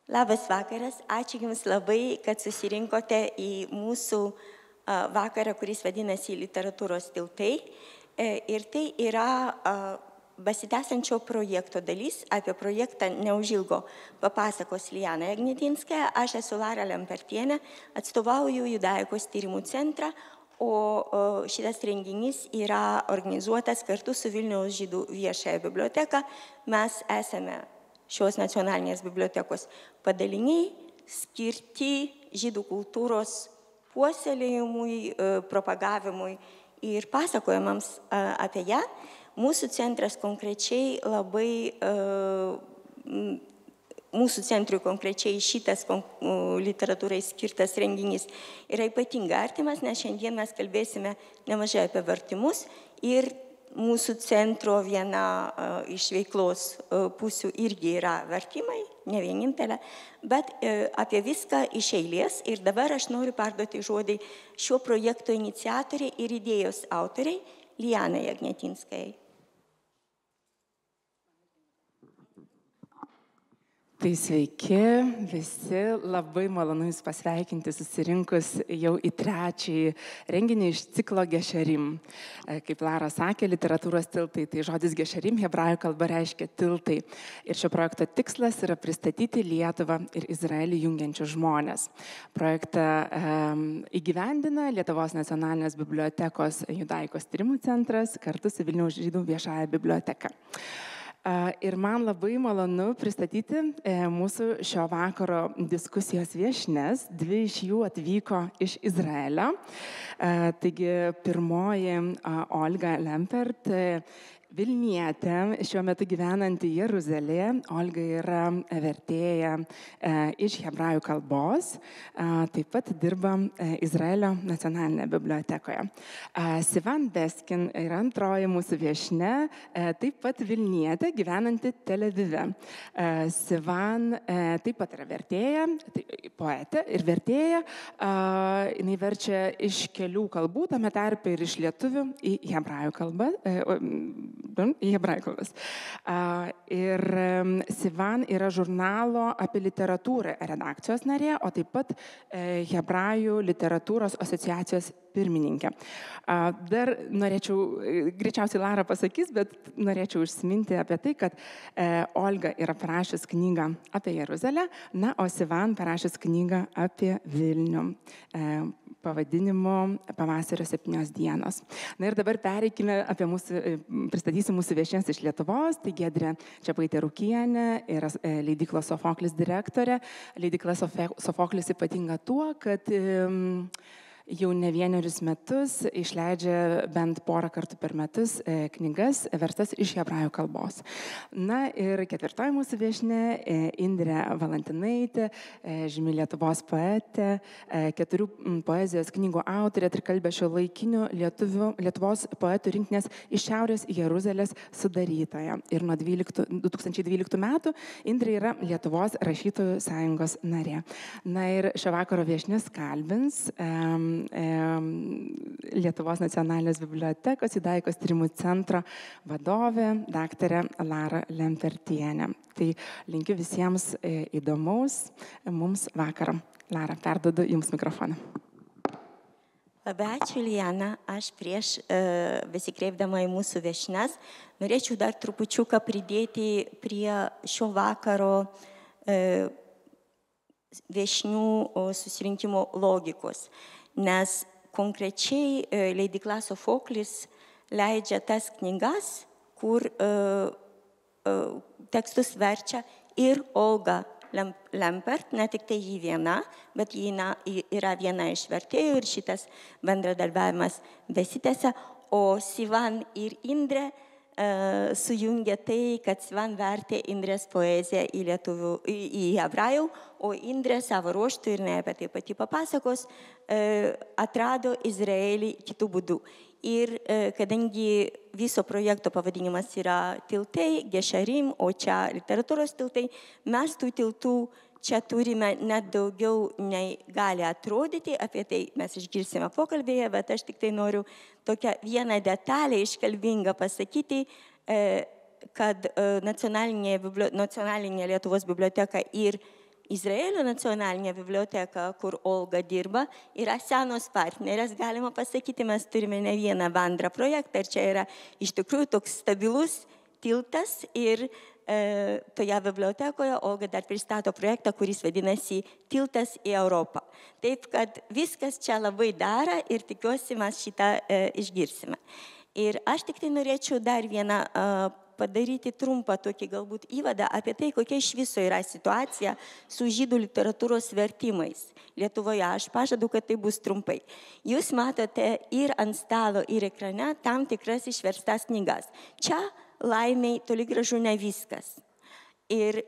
Labas vakaras, ačiū Jums labai, kad susirinkote į mūsų vakarą, kuris vadinasi Literatūros tiltai. Ir tai yra besitęsiančio projekto dalis. Apie projektą neužilgo papasakos Liana Agnetinskaja. Aš esu Lara Lempertienė, atstovauju Judaikos tyrimų centrą, o šitas renginys yra organizuotas kartu su Vilniaus žydų viešąja biblioteka. Mes esame šios nacionalinės bibliotekos padaliniai skirti žydų kultūros puoselėjimui, propagavimui ir pasakojimams apie ją. Mūsų centras konkrečiai mūsų centrui konkrečiai šitas literatūrai skirtas renginys yra ypatingai artimas, nes šiandien mes kalbėsime nemažai apie vertimus ir mūsų centro viena iš veiklos pusių irgi yra vertimai, ne vienintelė, bet apie viską iš eilės. Ir dabar aš noriu perduoti žodį šio projekto iniciatoriai ir idėjos autoriai Lianai Agnetinskajai. Tai sveiki visi, labai malonu Jūs pasveikinti susirinkus jau į trečiąjį renginį iš ciklo Gešerim. Kaip Lara sakė, literatūros tiltai, tai žodis Gešerim hebrajų kalba reiškia tiltai. Ir šio projekto tikslas yra pristatyti Lietuvą ir Izraelį jungiančius žmonės. Projektą įgyvendina Lietuvos nacionalinės bibliotekos Judaikos tyrimų centras kartu su Vilniaus žydų viešąja biblioteka. Ir man labai malonu pristatyti mūsų šio vakaro diskusijos viešnias. Dvi iš jų atvyko iš Izraelio. Taigi pirmoji Olga Lempert, Vilnietė, šiuo metu gyvenanti Jeruzalėje. Olga yra vertėja iš hebrajų kalbos, taip pat dirba Izraelio nacionalinėje bibliotekoje. Sivan Beskin yra antroji mūsų viešnia, taip pat Vilnietė, gyvenanti Tel Avive. Sivan taip pat yra vertėja, poetė ir vertėja. Jinai verčia iš kelių kalbų, tame tarpe ir iš lietuvių į hebrajų kalbą. Ir Sivan yra žurnalo apie literatūrą redakcijos narė, o taip pat Hebrajų literatūros asociacijos pirmininkė. Dar norėčiau, greičiausiai Lara pasakys, bet norėčiau užsiminti apie tai, kad Olga yra parašęs knygą apie Jeruzalę, o Sivan parašęs knygą apie Vilnių pavadinimu Pavasario 7 dienos. Ir dabar pereikime pristatysiu mūsų viešnias iš Lietuvos. Tai Giedrė Čepaitė-Rukienė yra leidyklos Sofoklis direktorė. Leidykla Sofoklis ypatinga tuo, kad jau ne vienerius metus išleidžia bent porą kartų per metus knygas verstas iš hebrajų kalbos. Ir ketvirtoji mūsų viešnia Indrė Valantinaitė, žymi Lietuvos poetė, 4 poezijos knygų autorė, trikalbė šiuolaikinių Lietuvos poetų rinktinės iš Šiaurės Jeruzalės sudarytoja. Ir nuo 2012 metų Indrė yra Lietuvos rašytojų sąjungos narė. Ir šio vakaro viešnias kalbins Lietuvos nacionalinės bibliotekos Judaikos tyrimų centro vadovė daktarė Lara Lempertienė. Tai linkiu visiems įdomaus mums vakarą. Lara, perduodu Jums mikrofoną. Labai ačiū, Liana. Aš prieš besikreipdama į mūsų viešnias norėčiau dar trupučiuką pridėti prie šio vakaro viešnių susirinkimo logikos. Nes konkrečiai leidykla Sofoklis leidžia tas knygas, kur tekstus verčia ir Olga Lempert, ne tik tai jį viena, bet ji yra viena iš vertėjų ir šitas bendradarbiavimas besitęsia, o Sivan ir Indrė sujungia tai, kad Sivan vertė Indrės poeziją į hebrajų, o Indrė savo ruožtų, ir ne apie tai pati papasakos, atrado Izraelį kitų būdų. Ir kadangi viso projekto pavadinimas yra tiltai, Gešerim, o čia literatūros tiltai, mes tų tiltų čia turime net daugiau nei gali atrodyti, apie tai mes išgirsime pokalbėje, bet aš tik tai noriu tokią vieną detalę iškalbingą pasakyti, kad nacionalinė Lietuvos biblioteka ir Izraelio nacionalinė biblioteka, kur Olga dirba, yra senos partnerės, galima pasakyti, mes turime ne vieną bendrą projektą ir čia yra iš tikrųjų toks stabilus tiltas ir toje bibliotekoje Olga dar pristato projektą, kuris vadinasi Tiltas į Europą. Taip, kad viskas čia labai dera ir tikiuosi mes šitą išgirsime. Ir aš tik tai norėčiau dar vieną padaryti trumpą tokį galbūt įvadą apie tai, kokia iš viso yra situacija su žydų literatūros vertimais Lietuvoje. Aš pažadu, kad tai bus trumpai. Jūs matote ir ant stalo, ir ekrane tam tikras išverstas knygas. Čia laimiai toli gražu ne viskas. Ir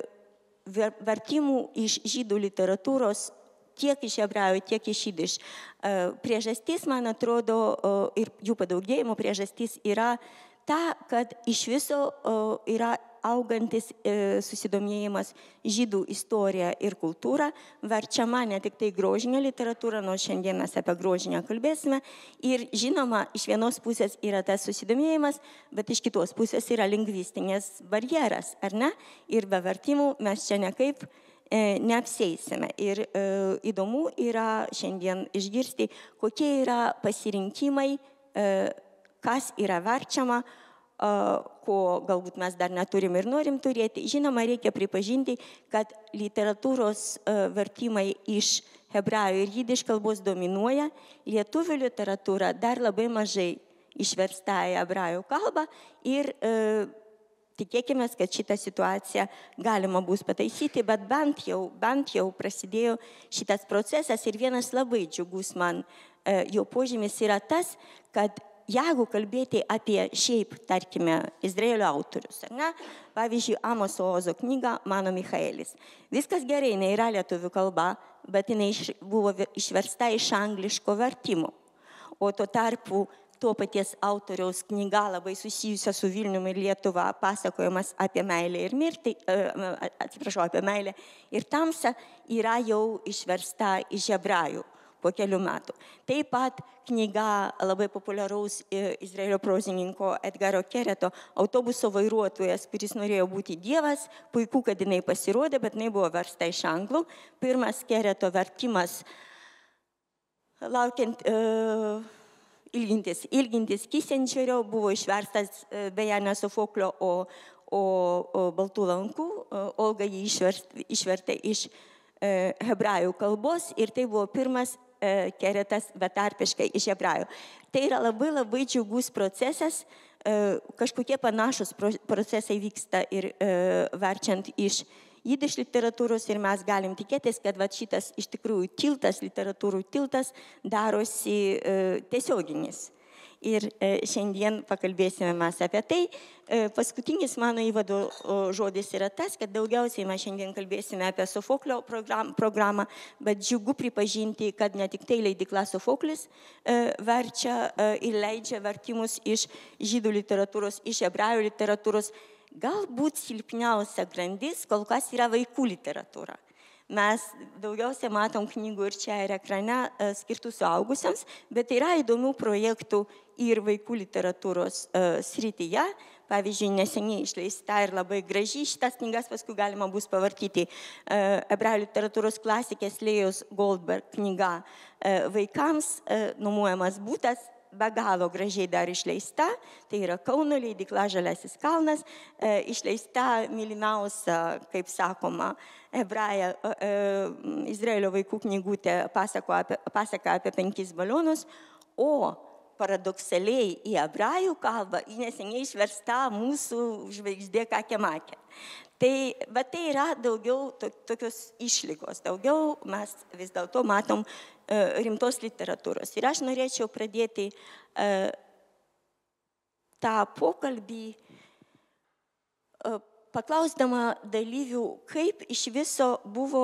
vertimų iš žydų literatūros tiek iš hebrajų, tiek iš jidiš. Priežastis, man atrodo, ir jų padaugėjimo priežastis yra ta, kad iš viso yra augantis susidomėjimas žydų istorija ir kultūra, verčiama ne tik tai grožinė literatūra, nors šiandien mes apie grožinę kalbėsime. Ir žinoma, iš vienos pusės yra tas susidomėjimas, bet iš kitos pusės yra lingvistinės barjeras, ar ne? Ir be vertimų mes čia nekaip neapsieisime. Ir įdomu yra šiandien išgirsti, kokie yra pasirinkimai, kas yra verčiama, ko galbūt mes dar neturim ir norim turėti. Žinoma, reikia pripažinti, kad literatūros vertimai iš hebrajų ir jidiš kalbos dominuoja. Lietuvių literatūra dar labai mažai išversta į hebrajų kalbą ir tikėkime, kad šitą situaciją galima bus pataisyti, bet bent jau prasidėjo šitas procesas ir vienas labai džiugus man jo požymis yra tas, kad jeigu kalbėti apie šiaip, tarkime, Izraelio autorius, ar ne? Pavyzdžiui, Amoso Ozo knyga Mano Michaelis. Viskas gerai, jinai yra lietuvių kalba, bet jinai buvo išversta iš angliško vertimo. O tuo tarpu to paties autoriaus knyga labai susijusia su Vilniumi ir Lietuva, pasakojimas apie meilę ir mirtį, apie meilę ir tamsą, yra jau išversta iš hebrajų po kelių metų. Taip pat knyga labai populiaraus Izraelio prozininko Edgaro Kereto Autobuso vairuotojas, kuris norėjo būti dievas. Puiku, kad jinai pasirodė, bet jinai buvo versta iš anglų. Pirmas Kereto vertimas laukiant ilgintis Kisindžerio buvo išverstas beje ne Sofoklio, o Baltų lankų. Olga jį išvertė iš hebrajų kalbos ir tai buvo pirmas Keretas betarpiškai iš hebrajų. Tai yra labai džiugus procesas, kažkokie panašus procesai vyksta ir verčiant iš jidiš literatūros ir mes galim tikėtis, kad šitas iš tikrųjų tiltas, literatūrų tiltas darosi tiesioginis. Ir šiandien pakalbėsime mes apie tai. Paskutinis mano įvado žodis yra tas, kad daugiausiai mes šiandien kalbėsime apie Sofoklio programą, bet džiugu pripažinti, kad ne tik tai leidykla Sofoklis verčia ir leidžia vertimus iš žydų literatūros, iš hebrajų literatūros. Galbūt silpniausia grandis kol kas yra vaikų literatūra. Mes daugiausia matom knygų ir čia ir ekrane skirtų suaugusiems, bet yra įdomių projektų ir vaikų literatūros srityje. Pavyzdžiui, neseniai išleista ir labai graži šitas knygas, paskui galima bus pavartyti hebrajų literatūros klasikės Lėjos Goldberg knyga vaikams, nuomojamas butas. Be galo gražiai dar išleista, tai yra Kauno leidykla Žaliasis kalnas, išleista mylimiausia, kaip sakoma, Izraelio vaikų knygutė pasaka apie 5 balionus, o paradoksaliai į hebrajų kalbą neseniai išversta mūsų žvaigždė Kakė Makė. Bet tai yra daugiau tokios išlygos, daugiau mes vis dėlto matom rimtos literatūros. Ir aš norėčiau pradėti tą pokalbį paklausdama dalyvių, kaip iš viso buvo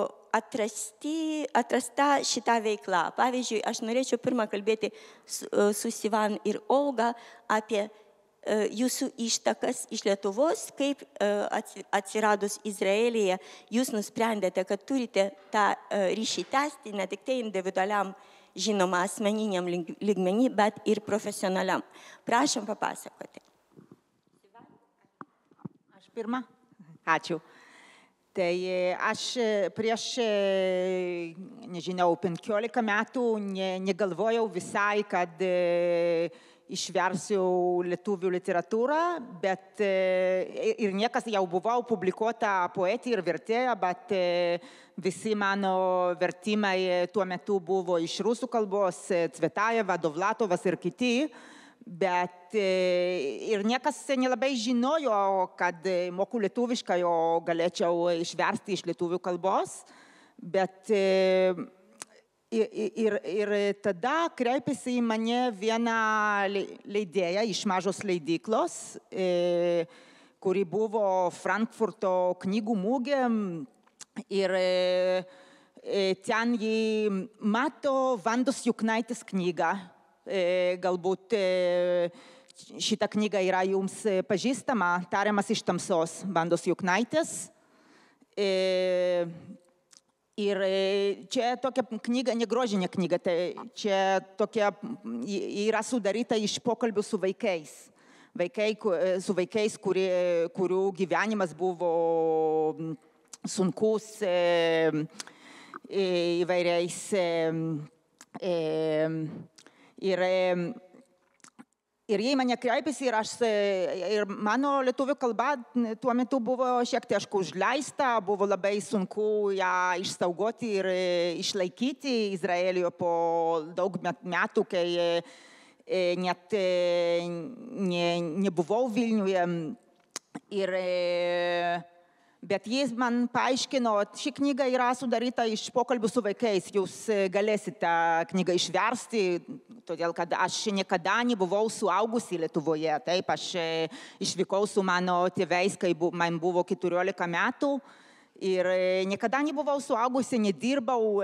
atrasta šita veikla. Pavyzdžiui, aš norėčiau pirmą kalbėti su Sivan ir Olga apie jūsų ištakas iš Lietuvos, kaip atsiradus Izraelyje jūs nusprendėte, kad turite tą ryšį tęsti ne tik tai individualiam, žinoma, asmeniniam lygmenį, bet ir profesionaliam. Prašom papasakoti. Aš pirma? Ačiū. Tai aš prieš, nežinau, 15 metų negalvojau visai, kad išversiu lietuvių literatūrą, bet ir niekas jau buvau publikuota poetė ir vertėja, bet visi mano vertimai tuo metu buvo iš rusų kalbos, Cvetajeva, Dovlatovas ir kiti. Bet ir niekas nelabai žinojo, kad moku lietuviškai, o galėčiau išversti iš lietuvių kalbos. Bet ir tada kreipėsi į mane viena leidėja iš mažos leidyklos, kuri buvo Frankfurto knygų mugė. Ir ten ji mato Vandos Juknaitės knygą. Galbūt šita knyga yra jums pažįstama, Tariamas iš tamsos, Vandos Juknaitės. Ir čia tokia knyga, negrožinė knyga, tai čia tokia yra sudaryta iš pokalbių su vaikais. Su vaikais, kurių gyvenimas buvo sunkus įvairiais. Ir jie mane kreipėsi ir mano lietuvių kalba tuo metu buvo šiek tiek užleista, buvo labai sunku ją išsaugoti ir išlaikyti Izraelyje po daug metų, kai net nebuvau Vilniuje. Bet jis man paaiškino, ši knyga yra sudaryta iš pokalbių su vaikais, jūs galėsite tą knygą išversti, todėl kad aš niekada nebuvau suaugusi Lietuvoje. Taip, aš išvykau su mano tėvais, kai man buvo 14 metų ir niekada nebuvau suaugusi, nedirbau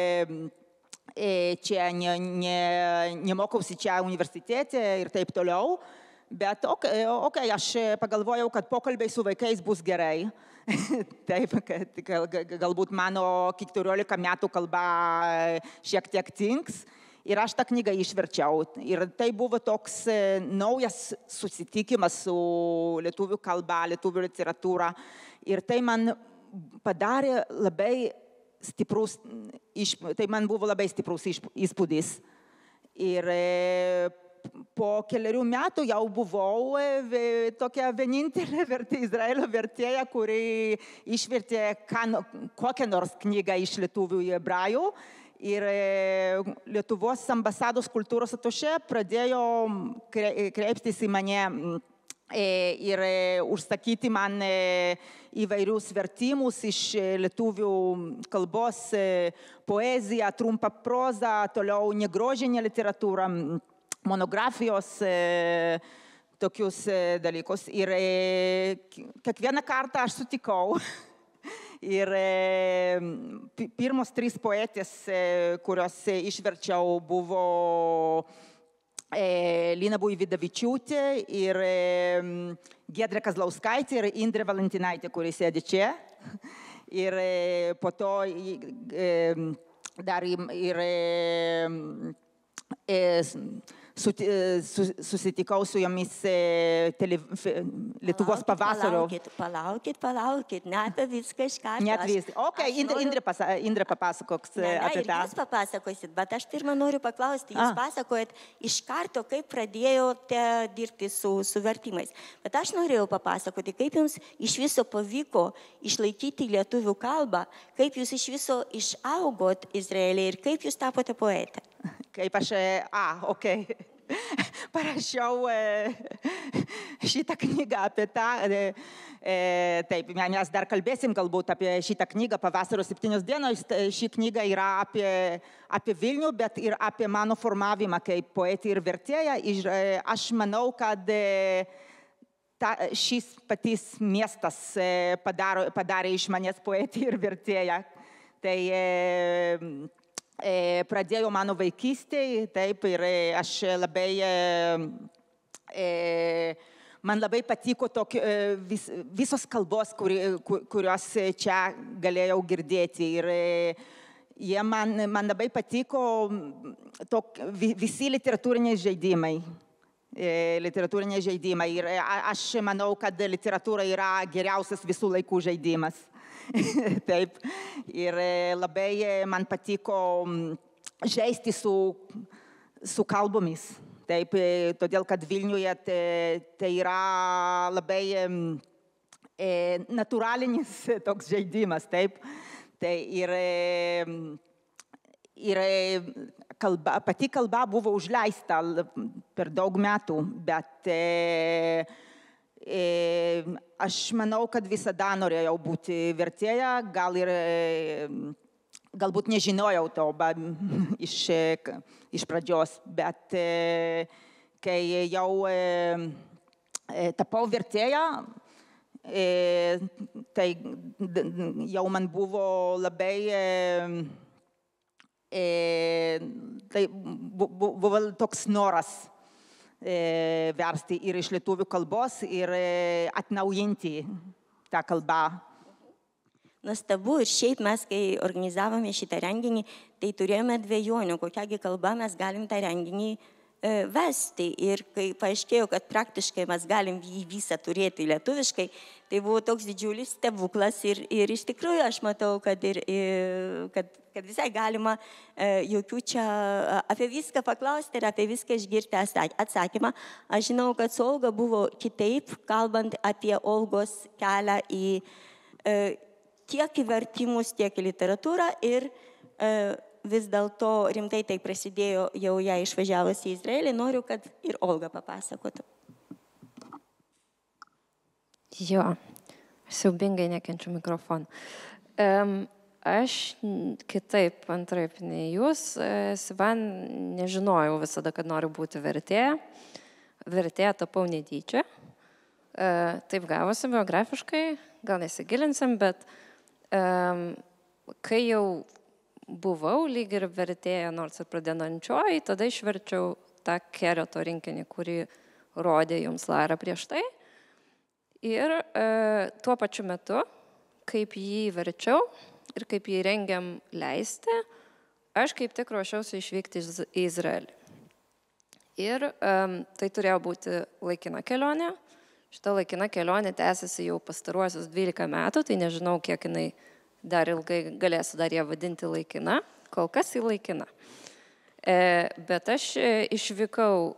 čia, nemokausi čia universitete ir taip toliau. Bet aš pagalvojau, kad pokalbiai su vaikais bus gerai. Taip, galbūt mano 14 metų kalba šiek tiek tinks. Ir aš tą knygą išverčiau. Ir tai buvo toks naujas susitikimas su lietuvių kalba, lietuvių literatūra. Ir tai man padarė labai stiprus, tai man buvo labai stiprus įspūdis. Ir po keliarių metų jau buvau tokia vienintelė Izraelio vertėja, kuri išvertė kokią nors knygą iš lietuvių į hebrajų. Ir Lietuvos ambasados kultūros atašė pradėjo kreiptis į mane ir užsakyti man įvairius vertimus iš lietuvių kalbos, poeziją, trumpą prozą, toliau negrožinę literatūrą, monografijos, tokius dalykus. Ir kiekvieną kartą aš sutikau. Ir pirmos 3 poetės, kurios išverčiau, buvo Lina Buividavičiūtė ir Giedrė Kazlauskaitė ir Indrė Valentinaitė, kuri sėdi čia. Ir po to dar ir susitikau su jomis Lietuvos pavasario. Palaukit, ne apie viską iš karto. Net viską. Ok, Indrė papasakoks apie tą. Jūs papasakosit, bet aš pirmą noriu paklausti, jūs pasakojat iš karto, kaip pradėjote dirbti su vertimais. Bet aš norėjau papasakoti, kaip jums iš viso pavyko išlaikyti lietuvių kalbą, kaip jūs iš viso išaugot Izraelyje ir kaip jūs tapote poetė. Kaip aš, parašiau šitą knygą apie tą, taip, mes dar kalbėsim galbūt apie šitą knygą Pavasario 7 dienos. Ši knyga yra apie Vilnių, bet ir apie mano formavimą kaip poetė ir vertėja. Ir aš manau, kad šis patys miestas padarė iš manęs poetį ir vertėją. Tai pradėjo mano vaikystėje, taip, ir aš labai, man labai patiko visos kalbos, kurios čia galėjau girdėti. Ir man labai patiko visi literatūriniai žaidimai. literatūriniai žaidimai. Ir aš manau, kad literatūra yra geriausias visų laikų žaidimas. Taip. Ir labai man patiko žaisti su kalbomis. Taip, todėl, kad Vilniuje tai yra labai natūralinis toks žaidimas. Taip. Tai ir pati kalba buvo užleista per daug metų, bet aš manau, kad visada norėjau būti vertėja, galbūt nežinojau to iš pradžios, bet kai jau tapau vertėja, tai jau man buvo labai tai buvo toks noras versti ir iš lietuvių kalbos ir atnaujinti tą kalbą. Nuostabu, ir šiaip mes, kai organizavome šitą renginį, tai turėjome dvejonių, kokiagi kalba mes galim tą renginį vesti. Ir kai paaiškėjo, kad praktiškai mes galim jį visą turėti lietuviškai, tai buvo toks didžiulis stebuklas ir iš tikrųjų aš matau, kad visai galima jokių čia apie viską paklausti ir apie viską išgirti atsakymą. Aš žinau, kad su Olga buvo kitaip, kalbant apie Olgos kelią tiek į vertimus, tiek į literatūrą ir vis dėlto rimtai tai prasidėjo jau ją išvažiavus į Izraelį. Noriu, kad ir Olga papasakotų. Jo, aš siaubingai nekenčiu mikrofoną. Aš kitaip, antraip nei jūs, Sivan, nežinojau visada, kad noriu būti vertėja. Vertėja tapau netyčia. Taip gavosi biografiškai, gal nesigilinsim, bet kai jau buvau lyg ir vertėja, nors ir pradedančioji, tada išverčiau tą Kereto rinkinį, kurį rodė jums Lara prieš tai. Ir tuo pačiu metu, kaip jį verčiau ir kaip jį rengiam leisti, aš kaip tik ruošiausi išvykti į Izraelį. Ir tai turėjo būti laikina kelionė. Šita laikina kelionė tęsiasi jau pastaruosius 12 metų, tai nežinau, kiek jinai dar ilgai galėsiu dar ją vadinti laikina, kol kas į laikiną. Bet aš išvykau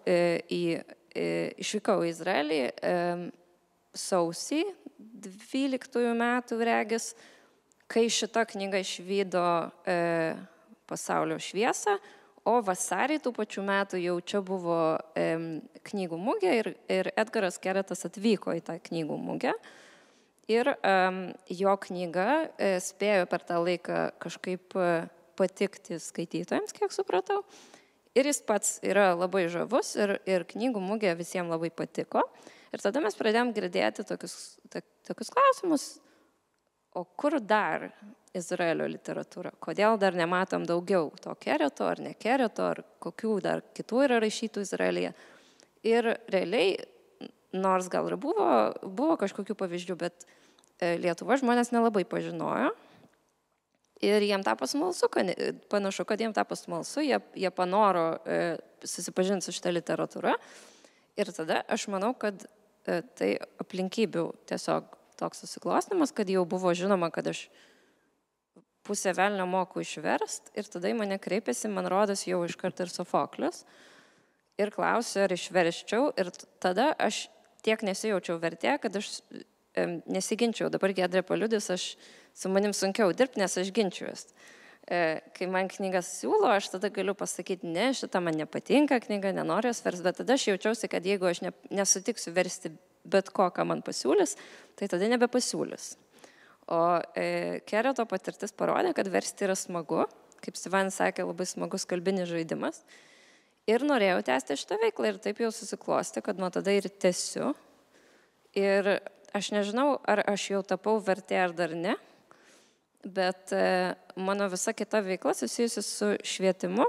į Izraelį sausį 12 metų regis, kai šita knyga išvydo pasaulio šviesą, o vasarį tų pačių metų jau čia buvo knygų mugė ir Edgaras Keretas atvyko į tą knygų mugę. Ir jo knyga spėjo per tą laiką kažkaip patikti skaitytojams, kiek supratau. Ir jis pats yra labai žavus ir knygų mugė visiems labai patiko. Ir tada mes pradėjom girdėti tokius klausimus, o kur dar Izraelio literatūra? Kodėl dar nematom daugiau to Kereto ar ne Kereto, ar kokių dar kitų yra rašytų Izraelyje? Ir realiai, nors gal ir buvo kažkokių pavyzdžių, bet Lietuva žmonės nelabai pažinojo. Ir jiem tapo smalsu, panašu, kad jiem tapo smalsu, jie panoro susipažinti su šitą literatūrą. Ir tada aš manau, kad tai aplinkybių tiesiog toks susiklostymas, kad jau buvo žinoma, kad aš pusę velnio moku išverst. Ir tada į mane kreipėsi, man rodos, jau iškart ir Sofoklis. Ir klausė, ar išverščiau. Ir tada aš tiek nesijaučiau vertė, kad aš nesiginčiau. Dabar Giedrė paliudys, su manim sunkiau dirbti, nes aš ginčiuos. Kai man knygas siūlo, aš tada galiu pasakyti, ne, šitą man nepatinka knyga, nenoriu jos versti, bet tada aš jaučiausi, kad jeigu aš nesutiksiu versti bet ko, ką man pasiūlys, tai tada nebepasiūlys. O Kereto patirtis parodė, kad versti yra smagu, kaip Sivan sakė, labai smagus kalbinis žaidimas. Ir norėjau tęsti šitą veiklą ir taip jau susiklosti, kad nuo tada ir tęsiu. Ir aš nežinau, ar aš jau tapau vertė ar dar ne, bet mano visa kita veikla susijusi su švietimu.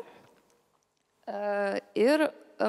Ir,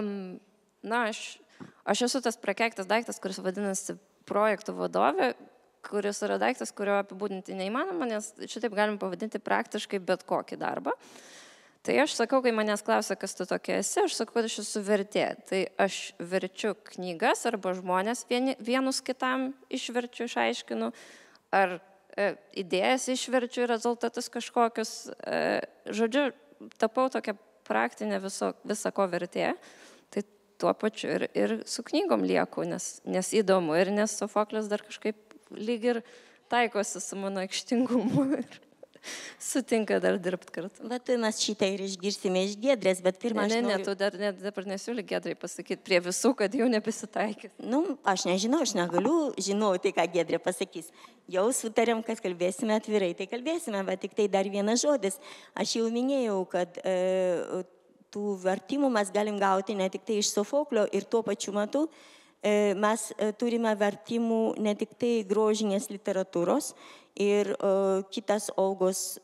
aš esu tas prakeiktas daiktas, kuris vadinasi projektų vadovė, kuris yra daiktas, kurio apibūdinti neįmanoma, nes šitaip galim pavadinti praktiškai bet kokį darbą. Tai aš sakau, kai manęs klausia, kas tu tokia esi, aš sakau, kad aš esu vertėja. Tai aš verčiu knygas arba žmonės vienus kitam išverčiu, išaiškinu, ar idėjas išverčiu, rezultatus kažkokius. Žodžiu, tapau tokia praktinė visako vertėja. Tai tuo pačiu ir su knygom lieku, nes įdomu ir nes Sofoklis dar kažkaip lyg ir taikosi su mano aikštingumu ir sutinka dar dirbti kartu. Bet mes šitą ir išgirsime iš Giedrės, bet pirmą aš noriu... Tu dar dabar nesiūly Giedrai pasakyti prie visų, kad jau nebesitaikys. Aš nežinau, aš negaliu žinoti, ką Giedrė pasakys. Jau sutarėm, kad kalbėsime atvirai, tai kalbėsime, bet tik tai dar vienas žodis. Aš jau minėjau, kad tų vertimų mes galim gauti ne tik tai iš Sofoklio ir tuo pačiu metu mes turime vertimų ne tik tai grožinės literatūros ir kitas Olgos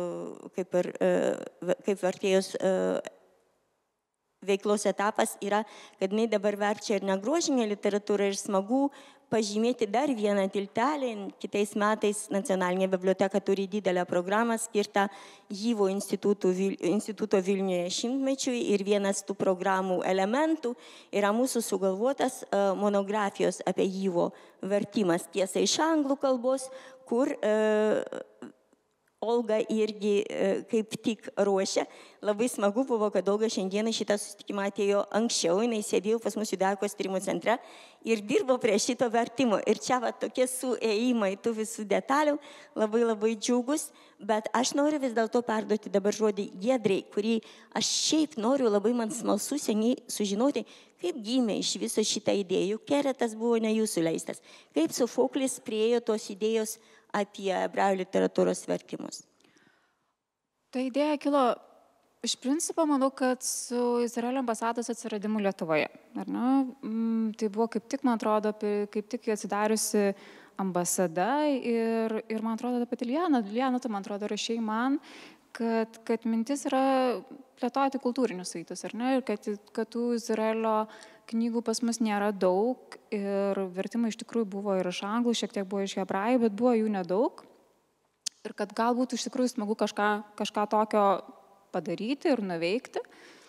kaip vertėjos veiklos etapas yra, kad jinai dabar verčia ir negrožinę literatūrą ir smagu pažymėti dar vieną tiltelį. Kitais metais Nacionalinė biblioteka turi didelę programą skirtą Yvo instituto Vilniuje 100-mečiui ir vienas tų programų elementų yra mūsų sugalvotas monografijos apie Yvo vertimas tiesa iš anglų kalbos, kur Olga irgi kaip tik ruošia. Labai smagu buvo, kad Olga šiandieną šitą susitikimą atėjo anksčiau, jinai sėdėjo pas mus Judakos tyrimų centre ir dirbo prie šito vertimo. Ir čia tokie suėjimai tų visų detalių, labai labai džiugus, bet aš noriu vis dėlto perduoti dabar žodį Giedrei, kurį aš šiaip noriu, labai man smalsu seniai sužinoti, kaip gimė iš viso šitą idėjų. Keretas buvo ne jūsų leistas. Kaip Sofoklis priėjo tos idėjos apie hebrajų literatūros vertimus? Ta idėja kilo, iš principo, manau, kad su Izraelio ambasados atsiradimu Lietuvoje. Tai buvo kaip tik, man atrodo, kaip tik atsidariusi ambasada ir man atrodo, pati Liana, tu, man atrodo, rašei man, kad mintis yra plėtoti kultūrinius saitus, ir kad tų Izraelio knygų pas mus nėra daug ir vertimai iš tikrųjų buvo ir iš anglų, šiek tiek buvo iš hebrajų, bet buvo jų nedaug. Ir kad galbūt iš tikrųjų smagu kažką tokio padaryti ir nuveikti.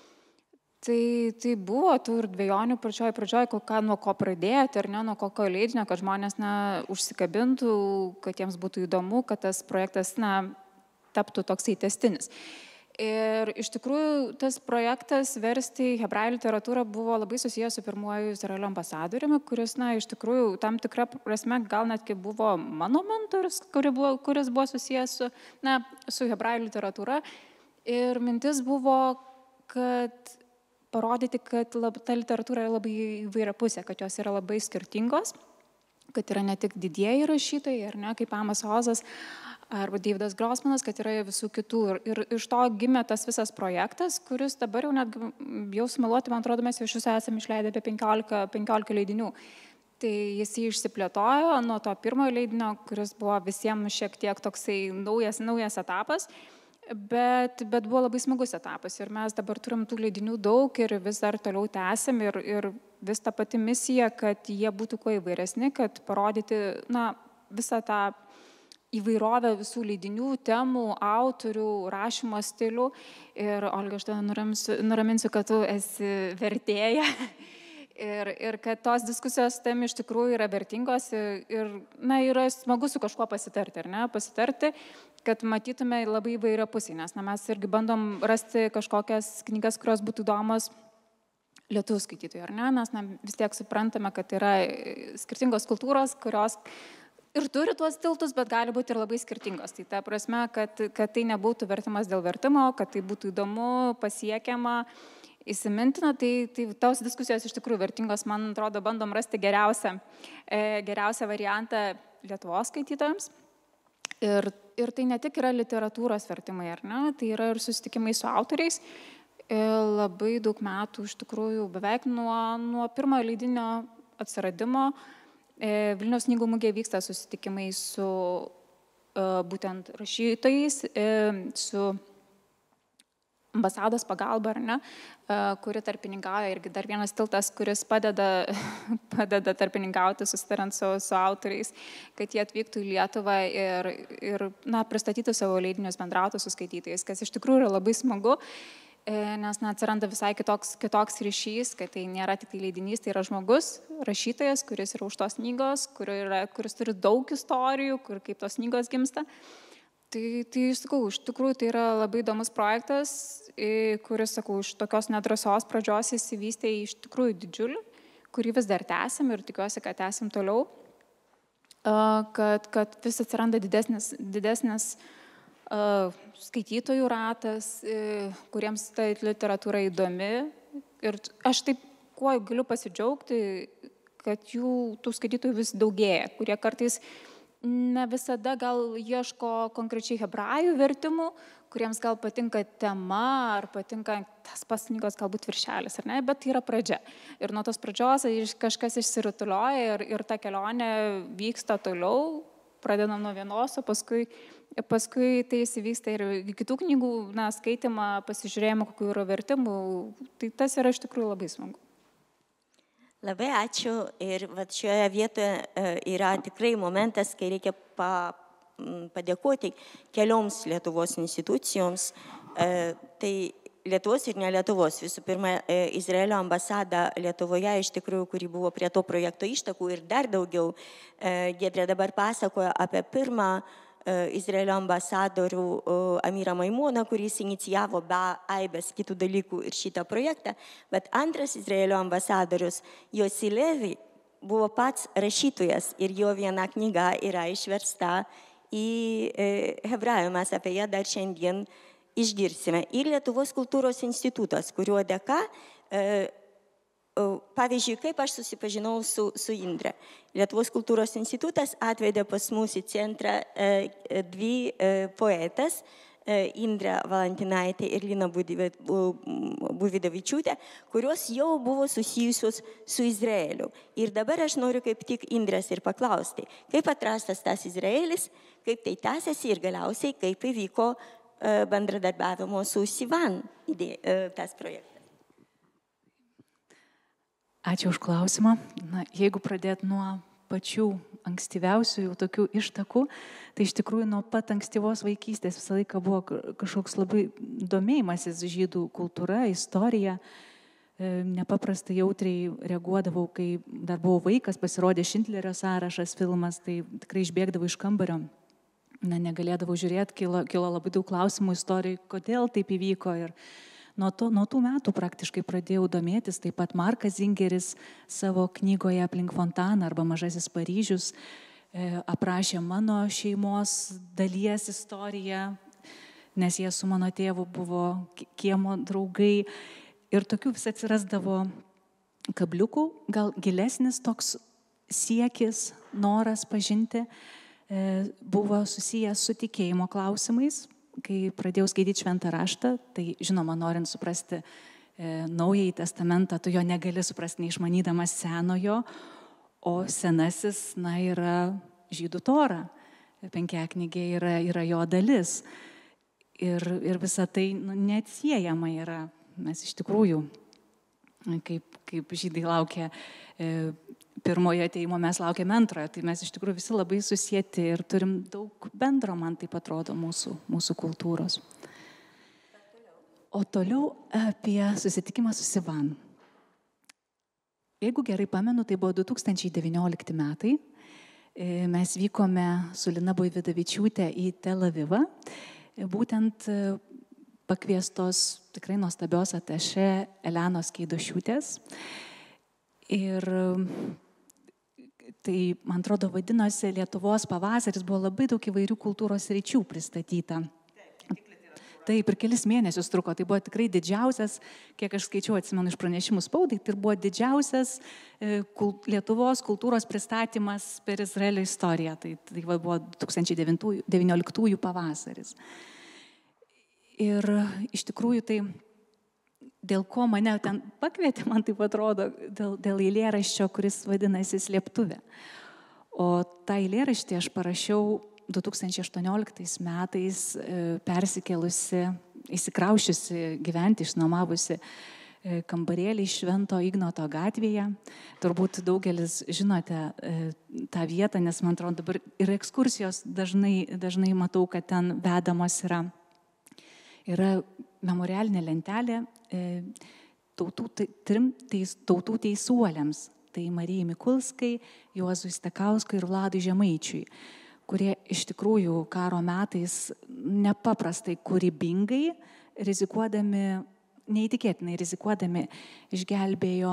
Tai buvo tų ir dvejonių pradžioj, nuo ko pradėti, ar ne, nuo kokio leidinio, kad žmonės užsikabintų, kad jiems būtų įdomu, kad tas projektas taptų toksai tęstinis. Ir iš tikrųjų tas projektas versti į hebrajų literatūrą buvo labai susijęs su pirmuoju Izraelio ambasadoriumi, kuris, iš tikrųjų, tam tikrą prasme gal netgi buvo mano mentorius, kuris buvo susijęs su hebrajų literatūra. Ir mintis buvo, kad parodyti, kad ta literatūra yra labai įvairiapusė, kad jos yra labai skirtingos, kad yra ne tik didieji rašytojai, ar ne, kaip Amas Ozas, arba Davidas Grossmanas, kad yra visų kitų. Ir iš to gimė tas visas projektas, kuris dabar jau netgi, jau sumeluoti, man atrodo, mes jau iš viso esame išleidę apie 15 leidinių. Tai jis jį išsiplėtojo nuo to pirmojo leidinio, kuris buvo visiems šiek tiek toksai naujas etapas, bet buvo labai smagus etapas. Ir mes dabar turim tų leidinių daug ir vis dar toliau tęsim ir vis ta pati misija, kad jie būtų kuo įvairesni, kad parodyti visą tą įvairovę visų leidinių, temų, autorių, rašymo stilių. Ir Olga, aš tada nuraminsiu, kad tu esi vertėja. Ir kad tos diskusijos tem iš tikrųjų yra vertingos ir yra smagu su kažkuo pasitarti, ar ne? Pasitarti, kad matytume labai įvairią pusę, nes mes irgi bandom rasti kažkokias knygas, kurios būtų įdomos lietuvių skaitytojų, ar ne? Nes vis tiek suprantame, kad yra skirtingos kultūros, kurios ir turi tuos tiltus, bet gali būti ir labai skirtingos. Tai ta prasme, kad tai nebūtų vertimas dėl vertimo, kad tai būtų įdomu, pasiekiama, įsimintina, tai tos diskusijos iš tikrųjų vertingos, man atrodo, bandom rasti geriausią variantą Lietuvos skaitytojams. Ir tai ne tik yra literatūros vertimai, ar ne, tai yra ir susitikimai su autoriais. Labai daug metų, iš tikrųjų, beveik nuo pirmojo leidinio atsiradimo Vilniaus knygų mugėje vyksta susitikimai su būtent rašytojais, su ambasados pagalba, ar ne, kuri tarpininkauja, irgi dar vienas tiltas, kuris padeda tarpininkauti, susitariant su autoriais, kad jie atvyktų į Lietuvą ir pristatytų savo leidinius, bendrautų su skaitytojais, kas iš tikrųjų yra labai smagu, nes atsiranda visai kitoks ryšys, kad tai nėra tik tai leidinys, tai yra žmogus, rašytojas, kuris yra už tos knygos, kuris turi daug istorijų, kaip tos knygos gimsta. Tai sakau, iš tikrųjų tai yra labai įdomus projektas, kuris, sakau, iš tokios nedrąsios pradžios įsivystė į iš tikrųjų didžiulį, kurį vis dar tęsim ir tikiuosi, kad tęsim toliau, kad vis atsiranda didesnis skaitytojų ratas, kuriems ta literatūra įdomi. Ir aš taip, kuo galiu pasidžiaugti, kad tų skaitytojų vis daugėja, kurie kartais ne visada gal ieško konkrečiai hebrajų vertimų, kuriems gal patinka tema ar patinka tas pats knygos galbūt viršelis, ar ne, bet tai yra pradžia. Ir nuo tos pradžios kažkas išsirutulioja ir ta kelionė vyksta toliau, pradedam nuo vienos, o paskui tai įsivyksta ir kitų knygų skaitimą, pasižiūrėjimą, kokių yra vertimų. Tai tas yra iš tikrųjų labai smagu. Labai ačiū ir šioje vietoje yra tikrai momentas, kai reikia padėkoti kelioms Lietuvos institucijoms. Tai Lietuvos ir ne Lietuvos. Visų pirma, Izraelio ambasada Lietuvoje, iš tikrųjų, kuri buvo prie to projekto ištakų ir dar daugiau. Giedrė dabar pasakoja apie pirmą Izraelio ambasadorių Amirą Maimuną, kuris inicijavo be aibės kitų dalykų ir šitą projektą. Bet antras Izraelio ambasadorius, Yossi Levi, buvo pats rašytojas ir jo viena knyga yra išversta į hebrajų. Mes apie ją dar šiandien išgirsime. Ir Lietuvos kultūros institutas, kurio dėka, pavyzdžiui, kaip aš susipažinau su Indre. Lietuvos kultūros institutas atvedė pas mus į centrą dvi poetas, Indrė Valantinaitė ir Lina Buvidavičiūtė, kurios jau buvo susijusios su Izraeliu. Ir dabar aš noriu kaip tik Indrės ir paklausti, kaip atrastas tas Izraelis, kaip tai tęsiasi ir galiausiai kaip įvyko bendradarbiavimo su Sivan tas projektas. Ačiū už klausimą. Jeigu pradėt nuo pačių ankstyviausių jau tokių ištakų, tai iš tikrųjų nuo pat ankstyvos vaikystės visą laiką buvo kažkoks labai domėjimasis žydų kultūra, istorija. Nepaprastai jautriai reaguodavau, kai dar buvau vaikas, pasirodė Šindlerio sąrašas filmas, tai tikrai išbėgdavau iš kambario. Negalėdavau žiūrėti, kilo labai daug klausimų istorijai, kodėl taip įvyko. Ir nuo tų metų praktiškai pradėjau domėtis, taip pat Markas Zingeris savo knygoje Aplink fontaną arba Mažasis Paryžius aprašė mano šeimos dalies istoriją, nes jie su mano tėvu buvo kiemo draugai ir tokių vis atsirasdavo kabliukų, gal gilesnis toks siekis, noras pažinti buvo susijęs su tikėjimo klausimais. Kai pradėjau skaityti Šventą raštą, tai žinoma, norint suprasti Naująjį testamentą, tu jo negali suprasti neišmanydamas Senojo, o senasis, yra žydų Tora, penkiaknygė yra jo dalis. Ir visa tai neatsiejama yra. Mes iš tikrųjų, kaip žydai laukia pirmojo ateimo, mes laukiame antrojo, tai mes iš tikrųjų visi labai susieti ir turim daug bendro, man taip atrodo, mūsų kultūros. O toliau apie susitikimą su Sivan. Jeigu gerai pamenu, tai buvo 2019 metai. Mes vykome su Lina Buividavičiūtė į Tel Avivą, būtent pakviestos tikrai nuostabios atašė Elenos Keidošiūtės. Ir tai, man atrodo, vadinosi Lietuvos pavasaris, buvo labai daug įvairių kultūros sričių pristatyta. Taip, ir kelis mėnesius truko, tai buvo tikrai didžiausias, kiek aš skaičiau, atsimenu iš pranešimų spaudai, tai buvo didžiausias Lietuvos kultūros pristatymas per Izraelio istoriją, tai buvo 2019 pavasaris. Ir iš tikrųjų tai, dėl ko mane ten pakvietė, man taip atrodo, dėl eilėraščio, kuris vadinasi Slėptuvė. O tą eilėraštį aš parašiau 2018 metais persikėlusi įsikraušiusi gyventi, išnuomavusi kambarėlį Švento Ignoto gatvėje. Turbūt daugelis žinote tą vietą, nes man atrodo dabar ir ekskursijos dažnai matau, kad ten vedamos yra. Yra memorialinė lentelė tautų teisuoliams. Tai Marijai Mikulskai, Juozui Stakauskui ir Vladui Žemaičiui, kurie iš tikrųjų karo metais nepaprastai kūrybingai, neįtikėtinai rizikuodami, išgelbėjo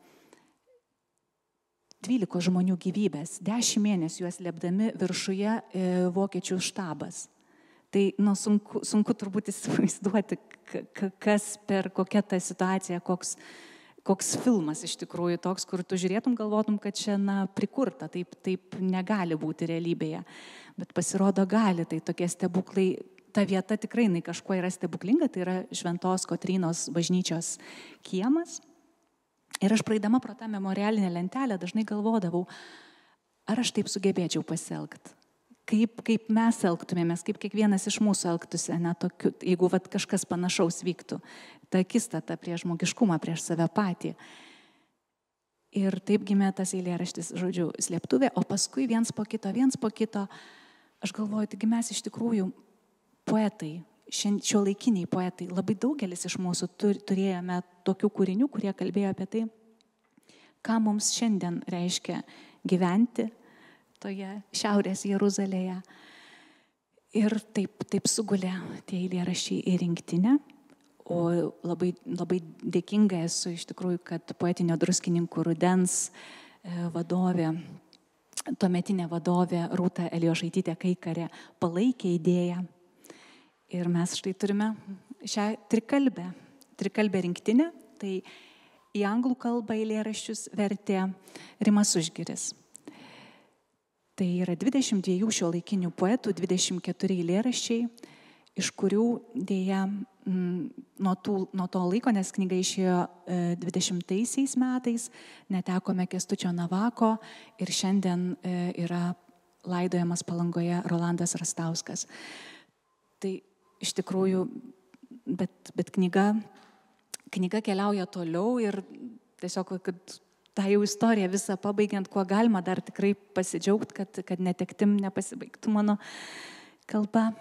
12 žmonių gyvybės, 10 mėnesių juos slėpdami viršuje vokiečių štabas. Tai sunku turbūt įsivaizduoti, kas per kokia ta situacija, koks filmas iš tikrųjų toks, kur tu žiūrėtum, galvotum, kad čia prikurta, taip negali būti realybėje. Bet pasirodo gali, tai tokie stebuklai, ta vieta tikrai kažkuo yra stebuklinga, tai yra Šventos Kotrynos bažnyčios kiemas. Ir aš praeidama pro tą memorialinę lentelę dažnai galvodavau, ar aš taip sugebėčiau pasielgti. Kaip mes elgtumėmės, kaip kiekvienas iš mūsų elgtųsi, jeigu kažkas panašaus vyktų, ta akistata prieš žmogiškumą, prieš save patį. Ir taip gimė tas eilėraštis, žodžiu, slėptuvė, o paskui viens po kito, aš galvoju, taigi mes iš tikrųjų poetai, šiuolaikiniai poetai, labai daugelis iš mūsų turėjome tokių kūrinių, kurie kalbėjo apie tai, ką mums šiandien reiškia gyventi toje Šiaurės Jeruzalėje. Ir taip sugulė tie eilėraščiai į rinktinę, o labai dėkinga esu iš tikrųjų, kad Poetinio Druskininkų rudens vadovė, tuometinė vadovė Rūta Elijošaitytė Kaikarė palaikė idėją. Ir mes štai turime šią trikalbę rinktinę, tai į anglų kalbą eilėraščius vertė Rimas Užgiris. Tai yra 22 šiuolaikinių poetų, 24 eilėraščiai, iš kurių dėja nuo to laiko, nes knyga išėjo 20 metais, netekome Kęstučio Navako ir šiandien yra laidojamas Palangoje Rolandas Rastauskas. Tai iš tikrųjų, bet knyga keliauja toliau ir tiesiog, kad tą jau istoriją visą pabaigiant, kuo galima dar tikrai pasidžiaugti, kad netektim nepasibaigtų mano kalba.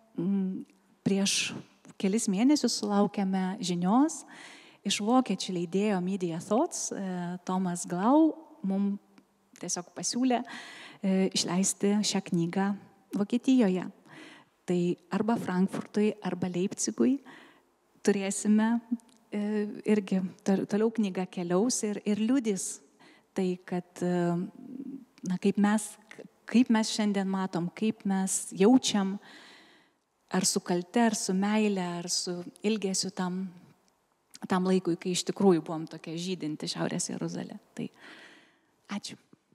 Prieš kelis mėnesius sulaukėme žinios iš vokiečių leidėjo Media Thoughts, Tomas Glau mums tiesiog pasiūlė išleisti šią knygą Vokietijoje. Tai arba Frankfurtui, arba Leipzigui turėsime irgi toliau knyga keliaus ir liudys tai, kad kaip mes šiandien matom, kaip mes jaučiam, ar su kalte, ar su meile, ar su ilgesiu tam laikui, kai iš tikrųjų buvom tokia žydinti Šiaurės Jeruzalė. Tai ačiū.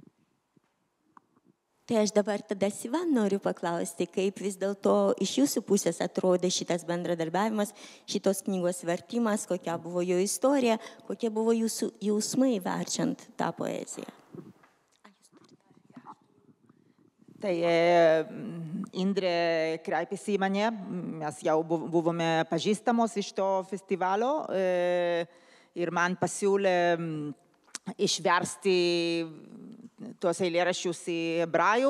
Tai aš dabar tada Sivan noriu paklausti, kaip vis dėlto iš jūsų pusės atrodė šitas bendradarbiavimas, šitos knygos vertimas, kokia buvo jo istorija, kokie buvo jūsų jausmai verčiant tą poeziją. Tai Indrė kreipėsi į mane, mes jau buvome pažįstamos iš to festivalio ir man pasiūlė išversti tuos eilėraščius į hebrajų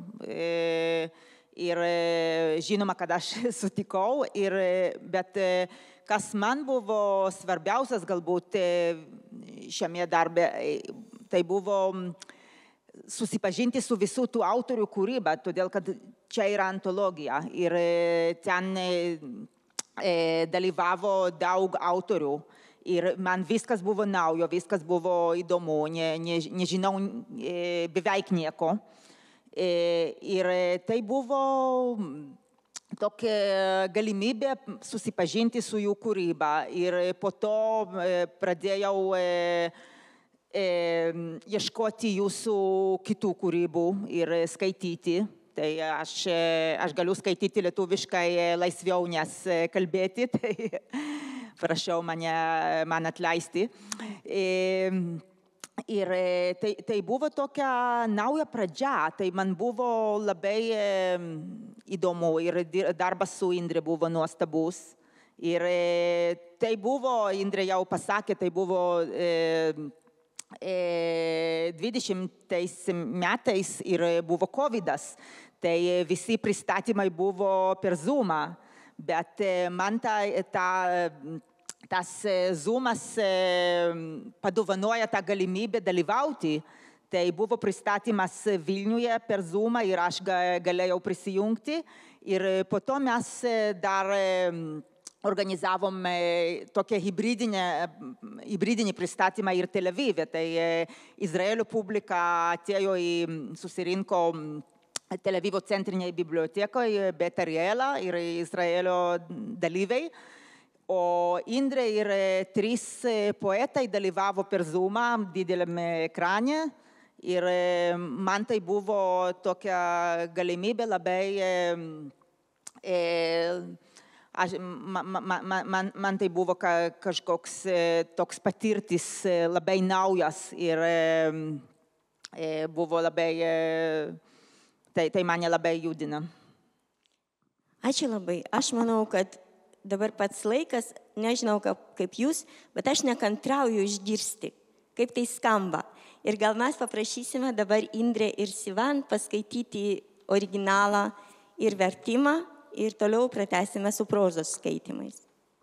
ir žinoma, kad aš sutikau, bet kas man buvo svarbiausias galbūt šiame darbe, tai buvo susipažinti su visų tų autorių kūryba, todėl kad čia yra antologija ir ten dalyvavo daug autorių. Ir man viskas buvo naujo, viskas buvo įdomu, nežinau beveik nieko. Ir tai buvo tokia galimybė susipažinti su jų kūryba. Ir po to pradėjau ieškoti jūsų kitų kūrybų ir skaityti. Tai aš galiu skaityti lietuviškai laisviau, nes kalbėti. Tai prašau man atleisti. Ir tai buvo tokia nauja pradžia, tai man buvo labai įdomu ir darbas su Indre buvo nuostabus. Ir tai buvo, Indrė jau pasakė, tai buvo 20 metais ir buvo Covidas. Tai visi pristatymai buvo per Zoomą, bet man tas Zoomas padovanoja tą galimybę dalyvauti. Tai buvo pristatymas Vilniuje per Zoomą ir aš galėjau prisijungti. Ir po to mes dar organizavom tokią hibridinį pristatymą ir Tel Avive. Tai Izraelio publika atėjo susirinko Tel Avivo centrinėje bibliotekoje, Bet Ariela ir Izraelio dalyviai. O Indrė ir 3 poetai dalyvavo per Zoomą dideliame ekrane. Ir man tai buvo tokia galimybė labai, man tai buvo kažkoks toks patirtis labai naujas ir buvo labai, tai mane labai judina. Ačiū labai. Aš manau, kad dabar pats laikas, nežinau kaip jūs, bet aš nekantrauju išgirsti, kaip tai skamba. Ir gal mes paprašysime dabar Indrė ir Sivan paskaityti originalą ir vertimą ir toliau pratęsime su prozos skaitimais.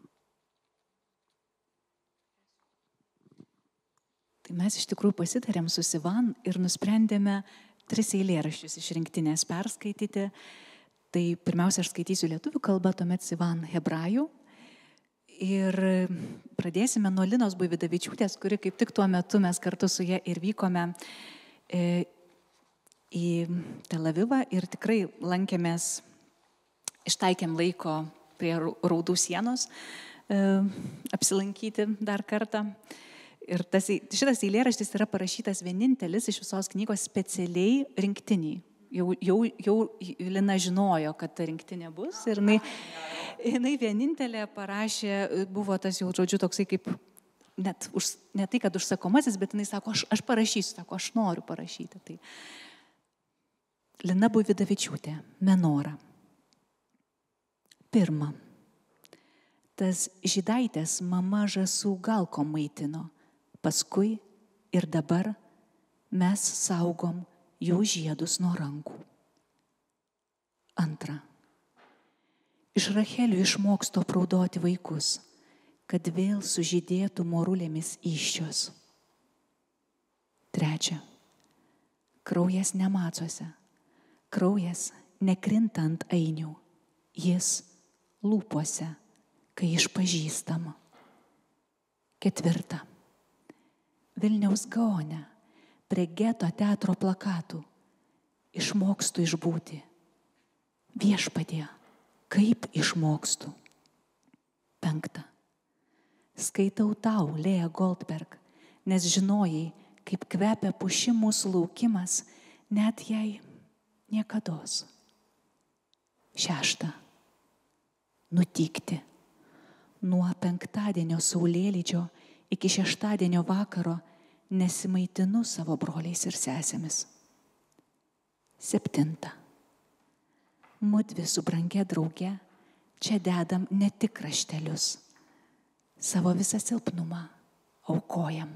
Tai mes iš tikrųjų pasitarėm su Sivan ir nusprendėme 3 eilėraščius iš rinktinės perskaityti. Tai pirmiausia, aš skaitysiu lietuvių kalbą, tuomet Sivan hebrajų. Ir pradėsime nuo Linos Buividavičiūtės, kuri kaip tik tuo metu mes kartu su ja ir vykome į Tel Avivą ir tikrai lankėmės, ištaikėm laiko prie Raudų sienos apsilankyti dar kartą. Ir šitas eilėraštis yra parašytas vienintelis iš visos knygos specialiai rinktiniai. Jau Lina žinojo, kad ta rinktinė bus ir jinai vienintelė parašė, buvo tas jau žodžiu toksai kaip, ne tai, kad užsakomasis, bet jinai sako, aš parašysiu, sako, aš noriu parašyti. Tai Lina Buividavičiūtė, Menora. 1. Tas žydaitės mama žąsų galko maitino, paskui ir dabar mes saugom jų žiedus nuo rankų. 2. Iš Rachelių išmoksto praudoti vaikus, kad vėl sužydėtų morulėmis įsčios. 3. Kraujas ne macuose, kraujas nekrinta ant ainių, jis lūpose, kai išpažįstama. 4. Vilniaus Gaone, prie geto teatro plakatų, išmokstu išbūti. Viešpatie, kaip išmokstu. 5. Skaitau tau, Lėja Goldberg, nes žinojai, kaip kvepia puši mūsų laukimas, net jei niekados. 6. Nutikti. Nuo penktadienio saulėlydžio iki šeštadienio vakaro nesimaitinu savo broliais ir sesėmis. 7. Mudvi su brangia drauge čia dedam ne tik raštelius, savo visą silpnumą aukojam.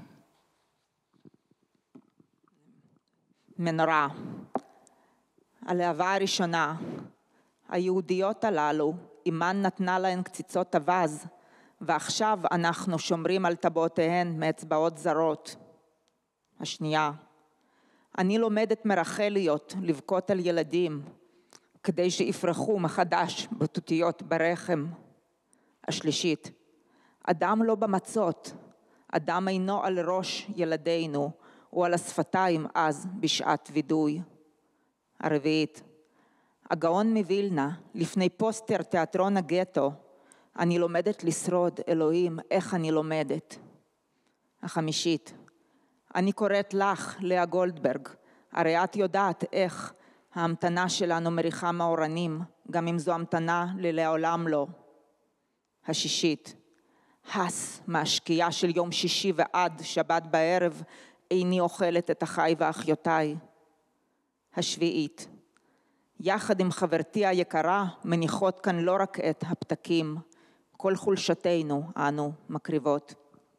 מנורה. הלהבה הראשונה, היהודיות הללו, אימן נתנה להן קציצות אבז, ועכשיו אנחנו שומרים על טבעותיהן מאצבעות זרות. השנייה, אני לומדת מרחליות לבכות על ילדים, כדי שיפרחו מחדש בתותיות ברחם. השלישית, אדם לא במצות, אדם אינו על ראש ילדינו, הוא על השפתיים אז בשעת וידוי. הרביעית, הגאון מווילנה, לפני פוסטר תיאטרון הגטו, אני לומדת לשרוד, אלוהים, איך אני לומדת. החמישית, אני קוראת לך, לאה גולדברג, הרי את יודעת איך ההמתנה שלנו מריחה מאורנים, גם אם זו המתנה ללעולם לא. השישית, הס מהשקיעה של יום שישי ועד שבת בערב, איני אוכלת את אחי ואחיותיי. השביעית, יחד עם חברתי היקרה מניחות כאן לא רק את הפתקים, כל חולשתנו אנו מקריבות.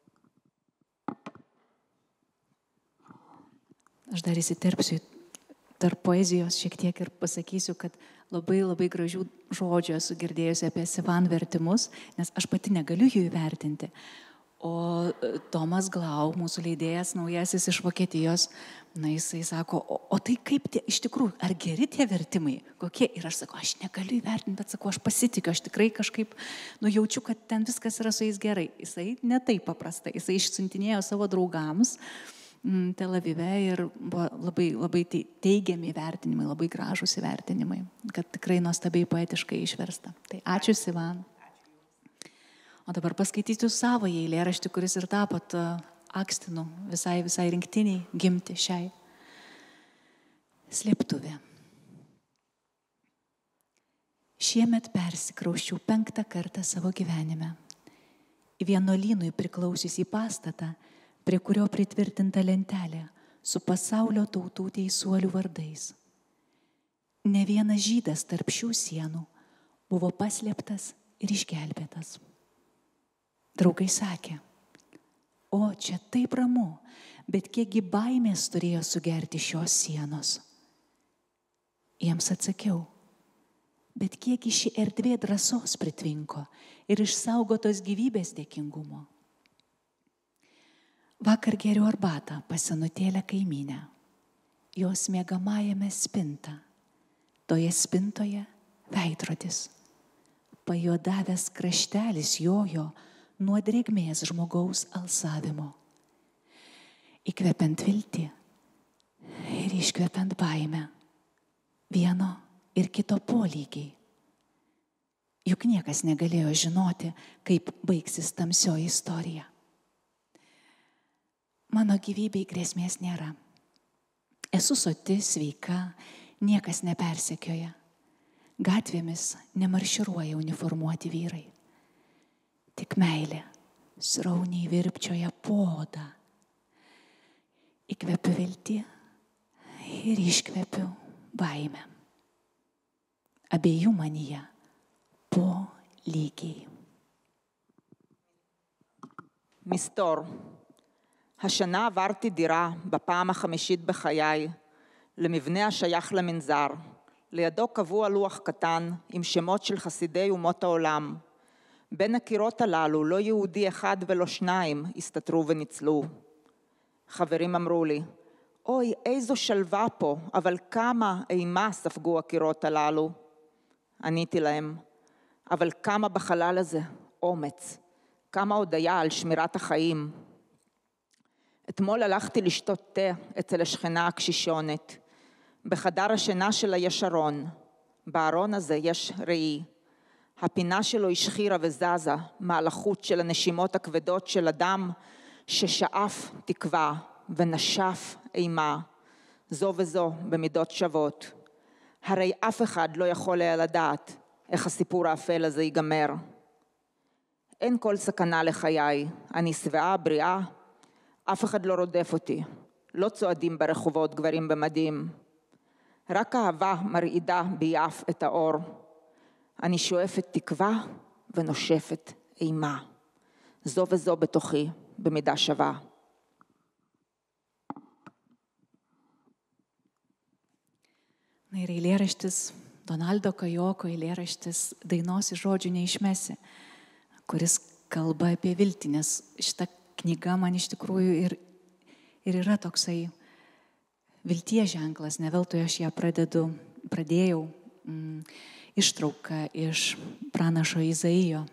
Aš dar įsiterpsiu tarp poezijos šiek tiek ir pasakysiu, kad labai labai gražių žodžių esu girdėjusi apie Sivan vertimus, nes aš pati negaliu jų įvertinti. O Tomas Glau, mūsų leidėjas naujasis iš Vokietijos, jisai sako, o tai kaip tie, iš tikrųjų, ar geri tie vertimai, kokie? Ir aš sakau, aš negaliu įvertinti, bet sakau, aš pasitikiu, aš tikrai kažkaip jaučiu, kad ten viskas yra su jais gerai. Jisai ne taip paprastai, jisai išsiuntinėjo savo draugams Tel Avive ir buvo labai, labai teigiami įvertinimai, labai gražūs įvertinimai, kad tikrai nuostabiai poetiškai išversta. Tai ačiū, Sivan. O dabar paskaitysiu savo eilėraštį, kuris ir tapo akstinu visai rinktiniai gimti šiai. Slėptuvė. Šiemet persikrausčiau 5. kartą savo gyvenime. Į vienuolynui priklausiusį pastatą, prie kurio pritvirtinta lentelė su pasaulio tautų teisuolių vardais. Ne vienas žydas tarp šių sienų buvo paslėptas ir išgelbėtas. Draugai sakė, o čia taip ramu, bet kiekgi baimės turėjo sugerti šios sienos. Jiems atsakiau, bet kiekgi ši erdvė drąsos pritvinko ir išsaugotos gyvybės dėkingumo. Vakar geriu arbatą pas senutėlę kaimynę. Jos miegamajame spinta. Toje spintoje veidrodis. Pajuodavęs kraštelis jojo nuo drėgmės žmogaus alsavimo. Įkvepiant viltį ir iškvepiant baimę. Vieno ir kito polygiai. Juk niekas negalėjo žinoti, kaip baigsis tamsioji istorija. Mano gyvybei grėsmės nėra. Esu soti, sveika, niekas nepersekioja. Gatvėmis nemarširuoja uniformuoti vyrai. Tik meilė srauniai virpčioja po odą. Įkvepiu viltį ir iškvepiu baimę. Abiejų manyje po lygiai. מסתור. השנה עברתי דירה בפעם החמישית בחיי, למבנה השייך למנזר. לידו קבוע לוח קטן עם שמות של חסידי אומות העולם. בין הקירות הללו לא יהודי אחד ולא שניים הסתתרו וניצלו. חברים אמרו לי, אוי, איזו שלווה פה, אבל כמה אימה ספגו הקירות הללו. עניתי להם, אבל כמה בחלל הזה אומץ, כמה הודיה על שמירת החיים. אתמול הלכתי לשתות תה אצל השכנה הקשישונת. בחדר השינה שלה יש ארון. בארון הזה יש ראי. הפינה שלו השחירה וזזה מעל החוט של הנשימות הכבדות של אדם ששאף תקווה ונשף אימה, זו וזו במידות שוות. הרי אף אחד לא יכול היה לדעת איך הסיפור האפל הזה ייגמר. אין כל סכנה לחיי, אני שבעה, בריאה, אף אחד לא רודף אותי, לא צועדים ברחובות גברים במדים. רק אהבה מרעידה ביעף את האור. אני שואפת תקווה ונושפת אימה. זו וזו בתוכי במידה שווה. Ir eilėraštis, Donaldo Kajoko eilėraštis Dainos iš žodžių neišmesi, kuris kalba apie viltį, nes šita knyga man iš tikrųjų ir yra toksai vilties ženklas, ne veltui aš ją pradėjau ištrauką iš pranašo Izaijo.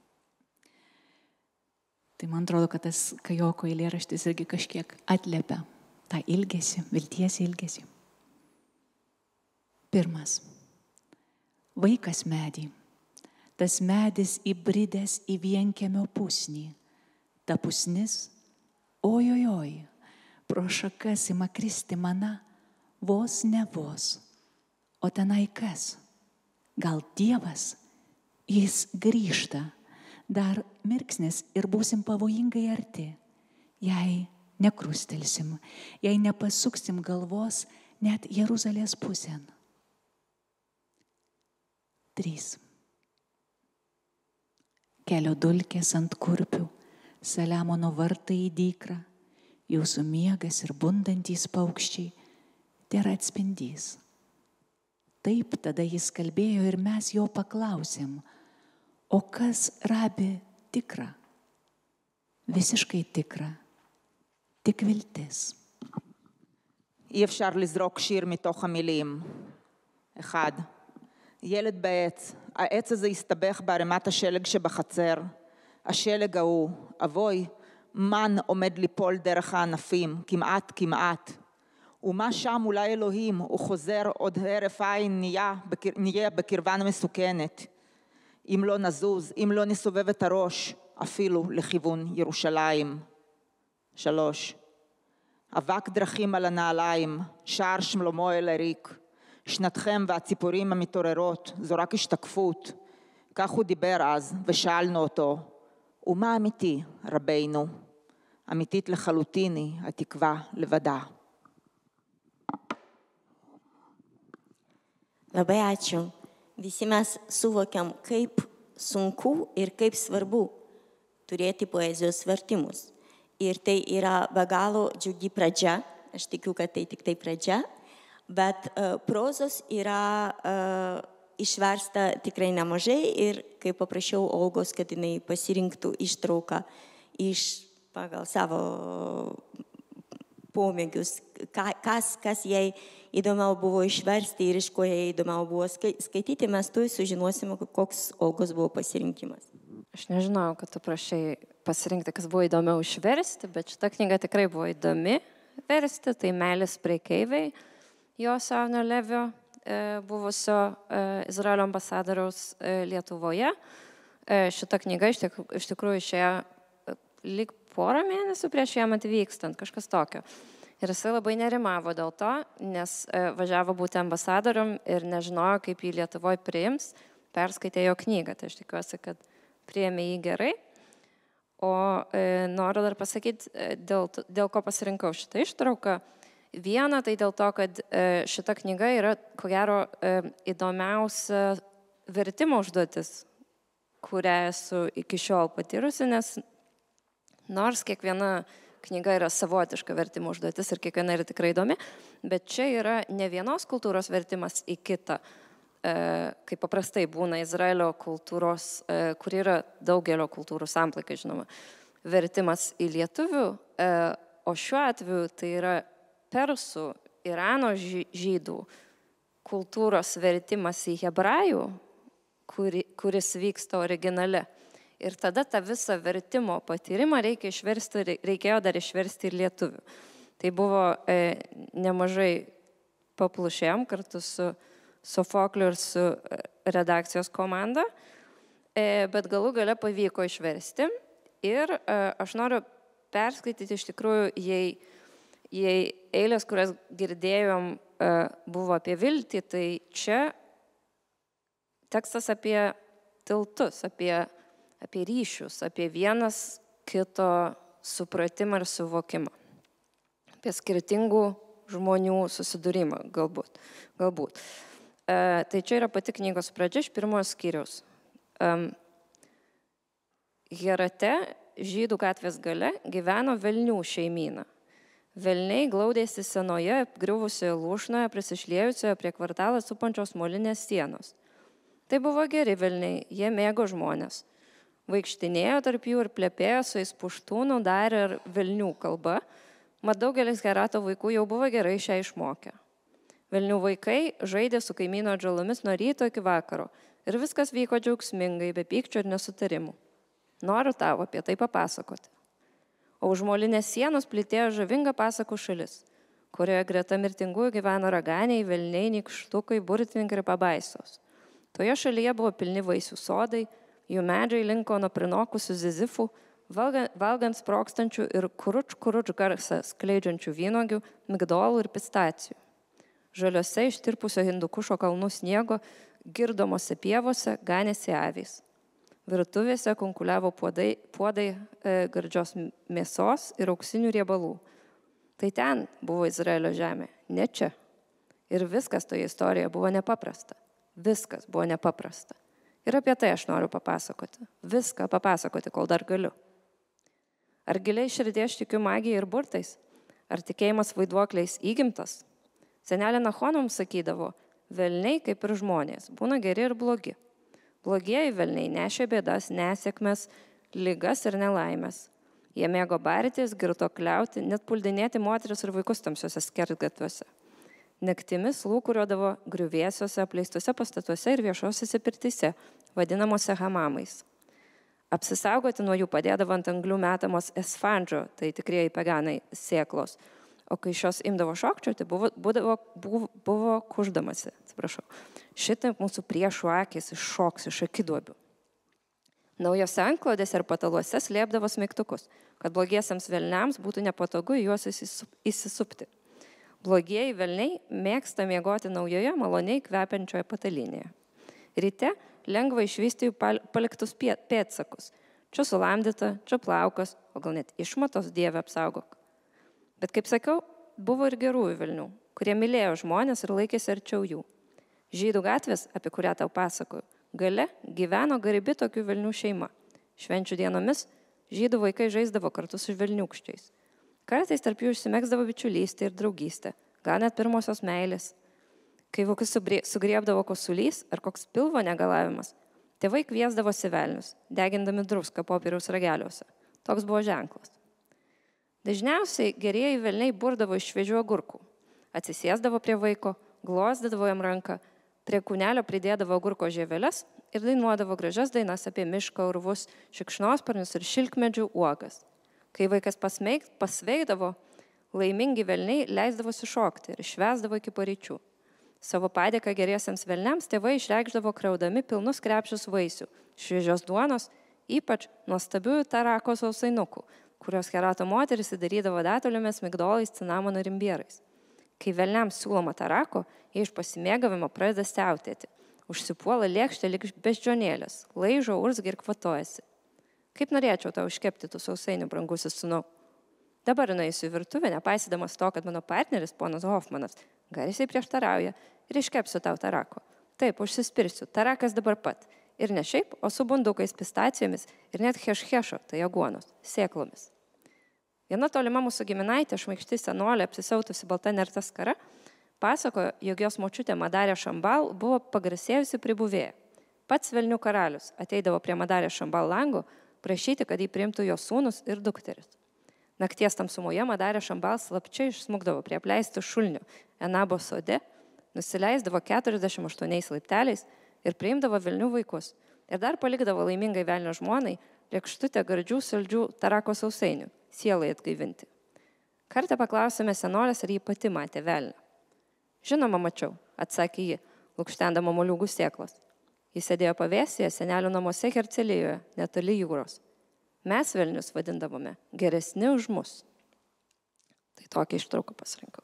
Tai man atrodo, kad tas Kajoko eilėraštis irgi kažkiek atliepia tą ilgesį, vilties ilgesį. Pirmas. Vaikas medį. Tas medis įbridęs į vienkiemio pusnį. Ta pusnis, ojojoj, pro šakas ima kristi mana, vos ne vos. O tenai kas? Gal Dievas? Jis grįžta. Dar mirksnis ir būsim pavojingai arti. Jei nekrustelsim, jei nepasuksim galvos net Jeruzalės pusėn. 3. kelio dulkės ant kurpių, Saliamono vartai į dykrą, jūsų miegas ir bundantys paukščiai tėra atspindys. Taip tada jis kalbėjo ir mes jo paklausėm, o kas, Rabi, tikra? Visiškai tikra, tik viltis. אי אפשר לזרוק שיר מתוך המילים. 1. ילד בעץ. העץ הזה הסתבך בערימת השלג שבחצר. השלג ההוא, אבוי, מן עומד ליפול דרך הענפים, כמעט. ומה שם אולי אלוהים, הוא חוזר עוד הרף עין נהיה בקרבן מסוכנת. אם לא נזוז, אם לא נסובב את הראש, אפילו לכיוון ירושלים. 3. אבק דרכים על הנעליים, שער שלמה אל הריק. שנתכם והציפורים המתעוררות, זו רק השתקפות. כך הוא דיבר אז, ושאלנו אותו, ומה אמיתי, רבינו? אמיתית לחלוטין היא התקווה לבדה. Labai ačiū. Visi mes suvokiam, kaip sunku ir kaip svarbu turėti poezijos vertimus. Ir tai yra be galo džiugi pradžia. Aš tikiu, kad tai tik tai pradžia. Bet prozos yra išversta tikrai nemažai ir kai paprašiau Olgos, kad jinai pasirinktų ištrauką pagal savo pomėgius, kas jai įdomiau buvo išversti ir iš ko jai įdomiau buvo skaityti, mes tuoj sužinosime, koks Olgos buvo pasirinkimas. Aš nežinau, kad tu prašai pasirinkti, kas buvo įdomiau išversti, bet šita knyga tikrai buvo įdomi versti, tai Meilės prekeiviai, Josavnio Levio, buvusio Izraelio ambasadoriaus Lietuvoje. Šita knyga iš tikrųjų išėjo lyg porą mėnesių prieš jam atvykstant, kažkas tokio. Ir jisai labai nerimavo dėl to, nes važiavo būti ambasadorium ir nežinojo, kaip jį Lietuvoje priims, perskaitė jo knygą. Tai aš tikiuosi, kad priėmė jį gerai. O noriu dar pasakyti, dėl ko pasirinkau šitą ištrauką. Viena, tai dėl to, kad šita knyga yra, ko gero, įdomiausia vertimo užduotis, kurią esu iki šiol patyrusi, nes nors kiekviena knyga yra savotiška vertimo užduotis ir kiekviena yra tikrai įdomi, bet čia yra ne vienos kultūros vertimas į kitą, kaip paprastai būna Izraelio kultūros, kur yra daugelio kultūrų samplaikai, žinoma, vertimas į lietuvių, o šiuo atveju tai yra persų, Irano žydų kultūros vertimas į hebrajų, kuris vyksta originale. Ir tada tą visą vertimo patyrimą reikėjo dar išversti ir lietuvių. Tai buvo nemažai paplušėjom kartu su Sofokliu ir su redakcijos komanda, bet galų gale pavyko išversti. Ir aš noriu perskaityti iš tikrųjų, jei eilės, kurias girdėjom, buvo apie viltį, tai čia tekstas apie tiltus, apie ryšius, apie vienas kito supratimą ir suvokimą, apie skirtingų žmonių susidūrimą, galbūt. Tai čia yra pati knygos pradžia iš 1 skyriaus. Herate, žydų gatvės gale, gyveno velnių šeimyna. Velniai glaudėsi senoje, apgriuvusioje lūšnoje, prisišliejusioje prie kvartalą supančios molinės sienos. Tai buvo geri velniai, jie mėgo žmonės. Vaikštinėjo tarp jų ir plepėjo su jais puštūnų, darė ir velnių kalba, mat daugelis Herato vaikų jau buvo gerai šią išmokę. Velnių vaikai žaidė su kaimyno atžalomis nuo ryto iki vakaro ir viskas vyko džiaugsmingai, be pykčio ir nesutarimų. Noriu tau apie tai papasakoti. O už molinės sienos plytėjo žavinga pasakų šalis, kurioje greta mirtingųjų gyveno raganiai, velniai, nykštukai, burtininkai ir pabaisos. Toje šalyje buvo pilni vaisių sodai, jų medžiai linko nuo prinokusių zizifų, valgant sprokstančių ir kuruč garsą skleidžiančių vynuogių, migdolų ir pistacijų. Žaliuose ištirpusio Hindukušo kalnų sniego, girdomose pievose ganėsi avys. Virtuvėse konkuliavo puodai gardžios mėsos ir auksinių riebalų. Tai ten buvo Izraelio žemė, ne čia. Ir viskas toje istorijoje buvo nepaprasta. Viskas buvo nepaprasta. Ir apie tai aš noriu papasakoti. Viską papasakoti, kol dar galiu. Ar giliai širdies tikiu magija ir burtais? Ar tikėjimas vaiduokliais įgimtas? Senelė Nachon mums sakydavo, velniai kaip ir žmonės, būna geri ir blogi. Blogieji velniai nešė bėdas, nesėkmes, ligas ir nelaimės. Jie mėgo bartis, girtuokliauti, net puldinėti moteris ir vaikus tamsiuose skersgatviuose. Naktimis lūkuriuodavo griuvėsiuose, apleistuose pastatuose ir viešosiuose pirtyse, vadinamuose hamamais. Apsisaugoti nuo jų padėdavo ant anglių metamos esfandžo, tai tikrieji paganai, sėklos. O kai šios imdavo šokčioti, buvo kuždamasi, atsiprašau. Šitaip mūsų priešų akis iššoks iš akiduobių. Naujose antklodėse ir pataluose slėpdavo smeigtukus, kad blogiesiams velniams būtų nepatogu į juos įsisupti. Blogieji velniai mėgsta miegoti naujoje, maloniai kvepiančioje patalynėje. Ryte lengva išvysti jų paliktus pėdsakus. Čia sulamdyta, čia plaukas, o gal net išmatos Dieve apsaugok. Bet kaip sakiau, buvo ir gerųjų velnių, kurie mylėjo žmonės ir laikėsi arčiau jų. Žydų gatvės, apie kurią tau pasakoju, gale gyveno garibi tokių velnių šeima. Švenčių dienomis žydų vaikai žaisdavo kartu su velniūkščiais. Kartais tarp jų užsimegzdavo bičiulystė ir draugystė, gal net pirmosios meilės. Kai vaikus sugriebdavo kosulys ar koks pilvo negalavimas, tėvai kviesdavosi velnius, degindami druską popieriaus rageliuose. Toks buvo ženklas. Dažniausiai gerieji velniai burdavo iš šviežių agurkų. Atsisėsdavo prie vaiko, glosdydavo jam ranką, prie kūnelio pridėdavo agurko žieveles ir dainuodavo gražias dainas apie mišką, urvus, šikšnosparnius ir šilkmedžių uogas. Kai vaikas pasveikdavo, laimingi velniai leisdavosi šokti ir švęsdavo iki paryčių. Savo padėką geriesiems velniams tėvai išreikšdavo kraudami pilnus krepšius vaisių, šviežios duonos, ypač nuostabiųjų tarako sausainukų, kurios Herato moteris įdarydavo datulėmis, migdolais, cinamono ir imbierais. Kai velniams siūloma tarako, jie iš pasimėgavimo pradeda siautėti, užsipuola lėkštę lyg beždžionėlės, laižo, urzgia ir kvatojasi. Kaip norėčiau tau iškepti tų sausainių, brangusis sūnau. Dabar nueisiu į virtuvę, nepaisydamas to, kad mano partneris, ponas Hofmanas, garsiai prieštarauja ir iškepsiu tau tarako. Taip, užsispirsiu, tarakas dabar pat. Ir ne šiaip, o su bundukais, pistacijomis ir net hešhešo, tai aguonos, sėklomis. Viena tolima mūsų giminaitė, šmaikšti senolė, apsisiautusi balta nerta skara, pasakojo, jog jos močiutė Madarė Šambal buvo pagarsėjusi pribuvėja. Pats velnių karalius ateidavo prie Madarė Šambal langų prašyti, kad jį priimtų jos sūnus ir dukteris. Nakties tamsumoje Madarė Šambal slapčia išsmukdavo prie apleistų šulnių Enabo sode, nusileisdavo 48 laipteliais ir priimdavo velnių vaikus. Ir dar palikdavo laimingai velnio žmonai lėkštutę gardžių saldžių tarako sausainių, sielai atgaivinti. Kartą paklausėme senolės, ar jį pati matė velnį. Žinoma, mačiau, atsakė ji, lukštendama moliūgų sėklas. Jis sėdėjo pavėsyje senelių namuose Hercelijoje, netoli jūros. Mes velnius vadindavome geresni už mus. Tai tokią ištrauką pasirinkau.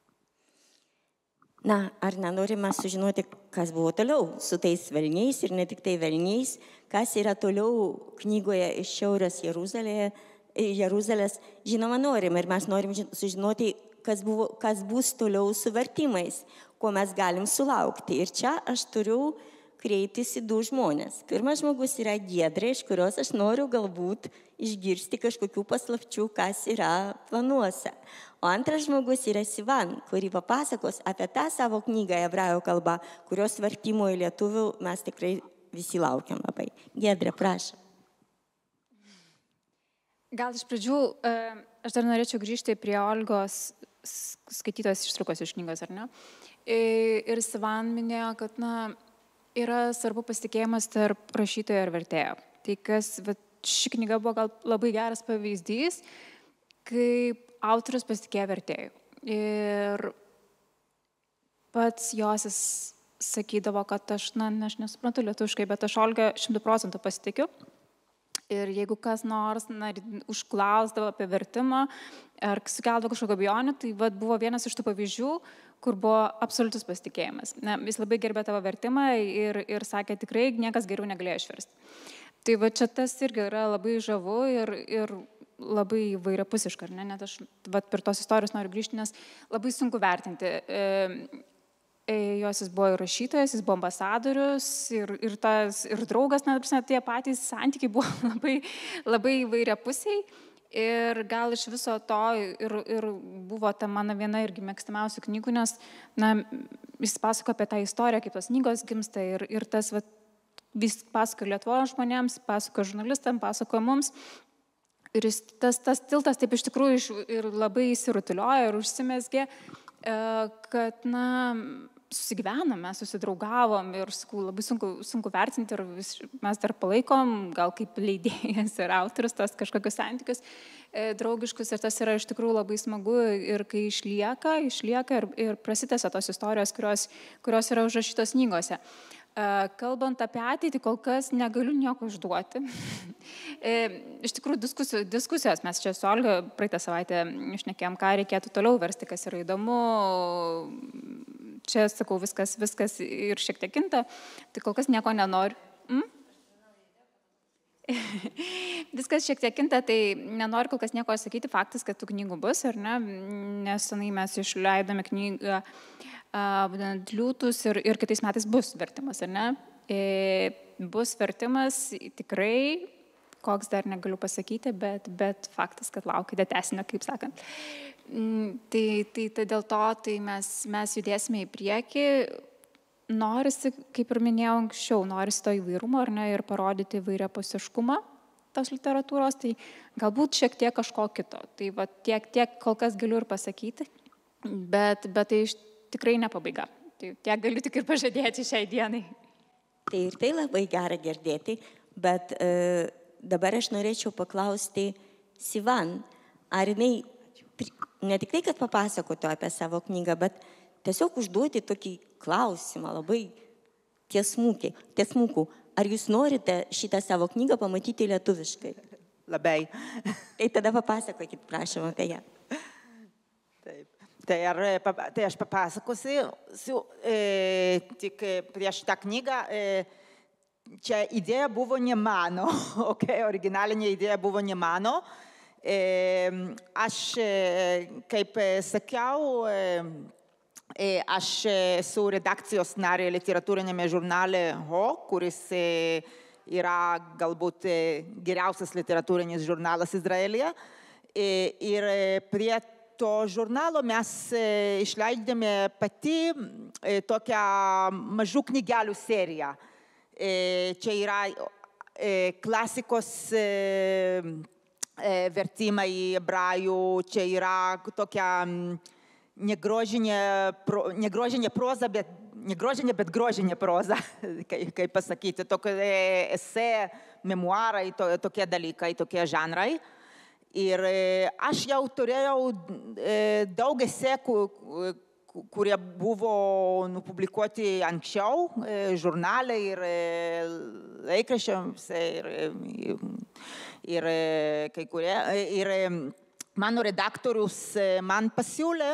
Na, ar nenorime sužinoti, kas buvo toliau su tais velniais ir ne tik tai velniais, kas yra toliau knygoje iš Šiaurės Jeruzalės. Žinoma, norim ir mes norim sužinoti, kas bus toliau su vertimais, ko mes galim sulaukti. Ir čia aš turiu kreiptis į du žmonės. Pirmas žmogus yra Giedrė, iš kurios aš noriu galbūt išgirsti kažkokių paslapčių, kas yra planuose. O antras žmogus yra Sivan, kuri papasakos apie tą savo knygą hebrajų kalba, kurios vertimo į lietuvių mes tikrai visi laukiam labai. Giedrė, prašau. Gal iš pradžių aš dar norėčiau grįžti prie Olgos skaitytos ištraukos iš knygos, ar ne? Ir Sivan minėjo, kad, yra svarbu pasitikėjimas tarp rašytojo ir vertėjo. Tai ši knyga buvo gal labai geras pavyzdys, kaip autorius pasitikėjo vertėjų. Ir pats Josis sakydavo, kad aš nesuprantu lietuviškai, bet aš Olgą 100% pasitikiu. Ir jeigu kas nors užklausdavo apie vertimą ar sukeldavo kažkokio abejonių, tai buvo vienas iš tų pavyzdžių, kur buvo absoliutus pasitikėjimas. Jis labai gerbė tavo vertimą ir sakė, tikrai niekas geriau negalėjo išversti. Tai čia tas irgi yra labai žavu ir labai įvairiapusiška, ar ne? Net aš per tos istorijos noriu grįžti, nes labai sunku vertinti. jos jis buvo ir rašytojas, jis buvo ambasadorius ir draugas, tie patys santykiai buvo labai įvairiapusiai. Ir gal iš viso to ir buvo ta mano viena irgi mėgstamiausių knygų, nes jis pasako apie tą istoriją, kaip tos knygos gimsta ir tas vis pasako Lietuvos žmonėms, pasako žurnalistam, pasako mums. Ir tas tiltas taip iš tikrųjų ir labai įsirutuliojo ir užsimesgė, kad susigyvenom, mes susidraugavom ir labai sunku vertinti ir mes dar palaikom, gal kaip leidėjas ir autorius tos kažkokius santykius draugiškus ir tas yra iš tikrųjų labai smagu ir kai išlieka ir prasitęsia tos istorijos, kurios yra užrašytos knygose. Kalbant apie ateitį, kol kas negaliu nieko užduoti. Iš tikrųjų, diskusijos, mes čia su Olga praeitą savaitę šnekėjom, ką reikėtų toliau versti, kas yra įdomu. Čia, sakau, viskas ir šiek tiek kinta, tai kol kas nieko nenoriu. Viskas šiek tiek kinta, tai nenoriu kol kas nieko sakyti, faktas, kad tų knygų bus, ar ne? Nesenai mes išleidome knygą būtent Liūtus ir kitais metais bus vertimas, ar ne? Bus vertimas tikrai, koks dar negaliu pasakyti, bet faktas, kad laukite tęsinio, kaip sakant. Tai dėl to tai mes judėsime į priekį. Norisi, kaip ir minėjau anksčiau, norisi to įvairumo, ar ne, ir parodyti įvairiapusiškumą tos literatūros, tai galbūt šiek tiek kažko kito. Tai tiek kol kas galiu ir pasakyti, bet tai tikrai ne pabaiga. Tai tiek galiu tik ir pažadėti šiai dienai. Tai ir tai labai gera girdėti, bet dabar aš norėčiau paklausti Sivan, ar jinai ne tik tai, kad papasakotų apie savo knygą, bet tiesiog užduoti tokį klausimą labai tiesmukų. Ar jūs norite šitą savo knygą pamatyti lietuviškai? Labai. Tai tada papasakokit, prašom, apie ją. Taip. Tai aš papasakosiu, tik prieš tą knygą, čia idėja buvo ne mano, originalinė idėja buvo ne mano. Aš, kaip sakiau, aš esu redakcijos narė literatūrinėme žurnale Ho, kuris yra galbūt geriausias literatūrinis žurnalas Izraelyje. Ir prie to žurnalo mes išleidėme pati tokią mažų knygelių seriją. Čia yra klasikos vertimai į hebrajų, čia yra tokia negrožinė proza, bet grožinė proza, kaip pasakyti, tokie esė, memuarai, tokie dalykai, tokie žanrai. Ir aš jau turėjau daug esė, kurie buvo publikuoti anksčiau, žurnalai ir laikraščiuose ir kai kurie. Ir mano redaktorius man pasiūlė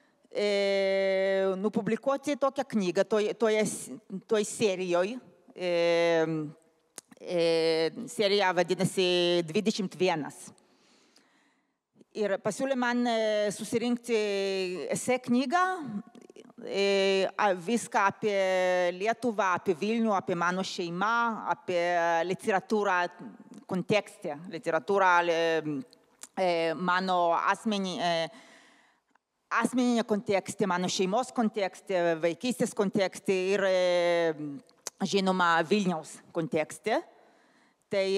publikuoti tokią knygą toj serijoje. Serija vadinasi 21. Ir pasiūlė man susirinkti esė knygą, viską apie Lietuvą, apie Vilnių, apie mano šeimą, apie literatūrą kontekste, literatūrą mano asmeninė kontekste, mano šeimos kontekste, vaikystės kontekste ir žinoma Vilniaus kontekste. Tai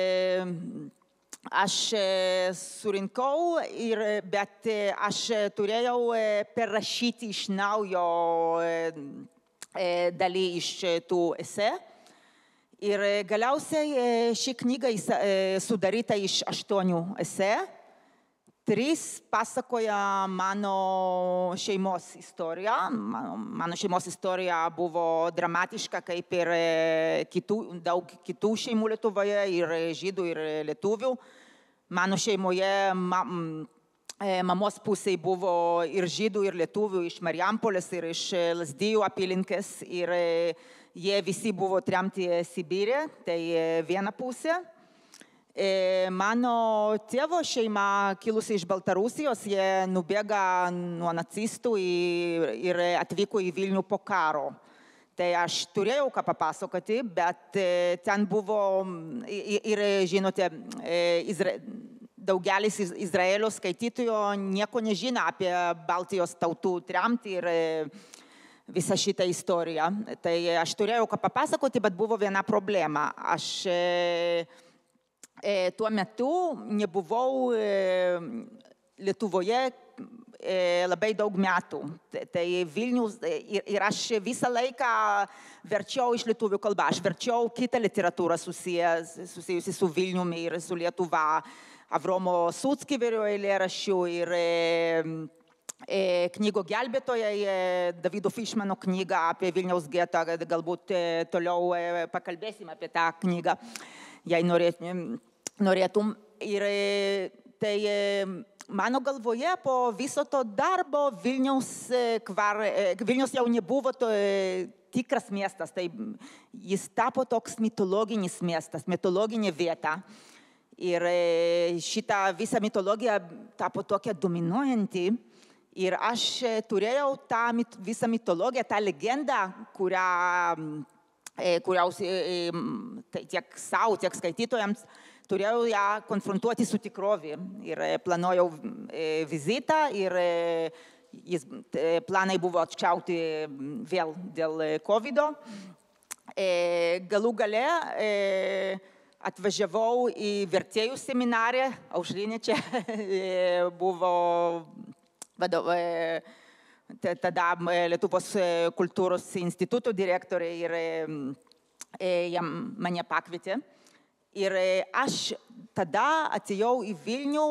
aš surinkau, bet aš turėjau perrašyti iš naujo dalį iš tų esė. Ir galiausiai ši knyga sudaryta iš 8 esė. 3 pasakoja mano šeimos istoriją. Mano šeimos istorija buvo dramatiška, kaip ir daug kitų šeimų Lietuvoje, ir žydų, ir lietuvių. Mano šeimoje mamos pusėje buvo ir žydų, ir lietuvių iš Marijampolės, ir iš Lazdijų apylinkės. Ir jie visi buvo tremti Sibire, tai viena pusė. Mano tėvo šeima, kilusi iš Baltarusijos, jie nubėga nuo nacistų ir atvyko į Vilnių po karo. Tai aš turėjau ką papasakoti, bet ten buvo ir žinote, daugelis Izraelio skaitytojų nieko nežino apie Baltijos tautų tremtį ir visą šitą istoriją. Tai aš turėjau ką papasakoti, bet buvo viena problema. Aš tuo metu nebuvau Lietuvoje labai daug metų. Tai Vilnius ir aš visą laiką verčiau iš lietuvių kalbą. Aš verčiau kitą literatūrą susijusi su Vilniumi ir su Lietuva. Avromo Suckeverio eilėraščių ir knygo gelbėtojai, Davido Fišmano knyga apie Vilniaus getą. Galbūt toliau pakalbėsim apie tą knygą, jei norėtum. Ir tai mano galvoje po viso to darbo Vilnius jau nebuvo tikras miestas, tai jis tapo toks mitologinis miestas, mitologinė vieta. Ir šita visa mitologija tapo tokia dominuojanti. Ir aš turėjau tą visą mitologiją, tą legendą, kurią tiek savo, tiek skaitytojams turėjau ją konfrontuoti su tikrovė. Ir planuojau vizitą ir planai buvo atšaukti vėl dėl COVID-o. Galų gale atvažiavau į vertėjų seminariją, Aušrinė čia buvo tada Lietuvos kultūros instituto direktorė ir mane pakvietė. Ir aš tada atėjau į Vilnių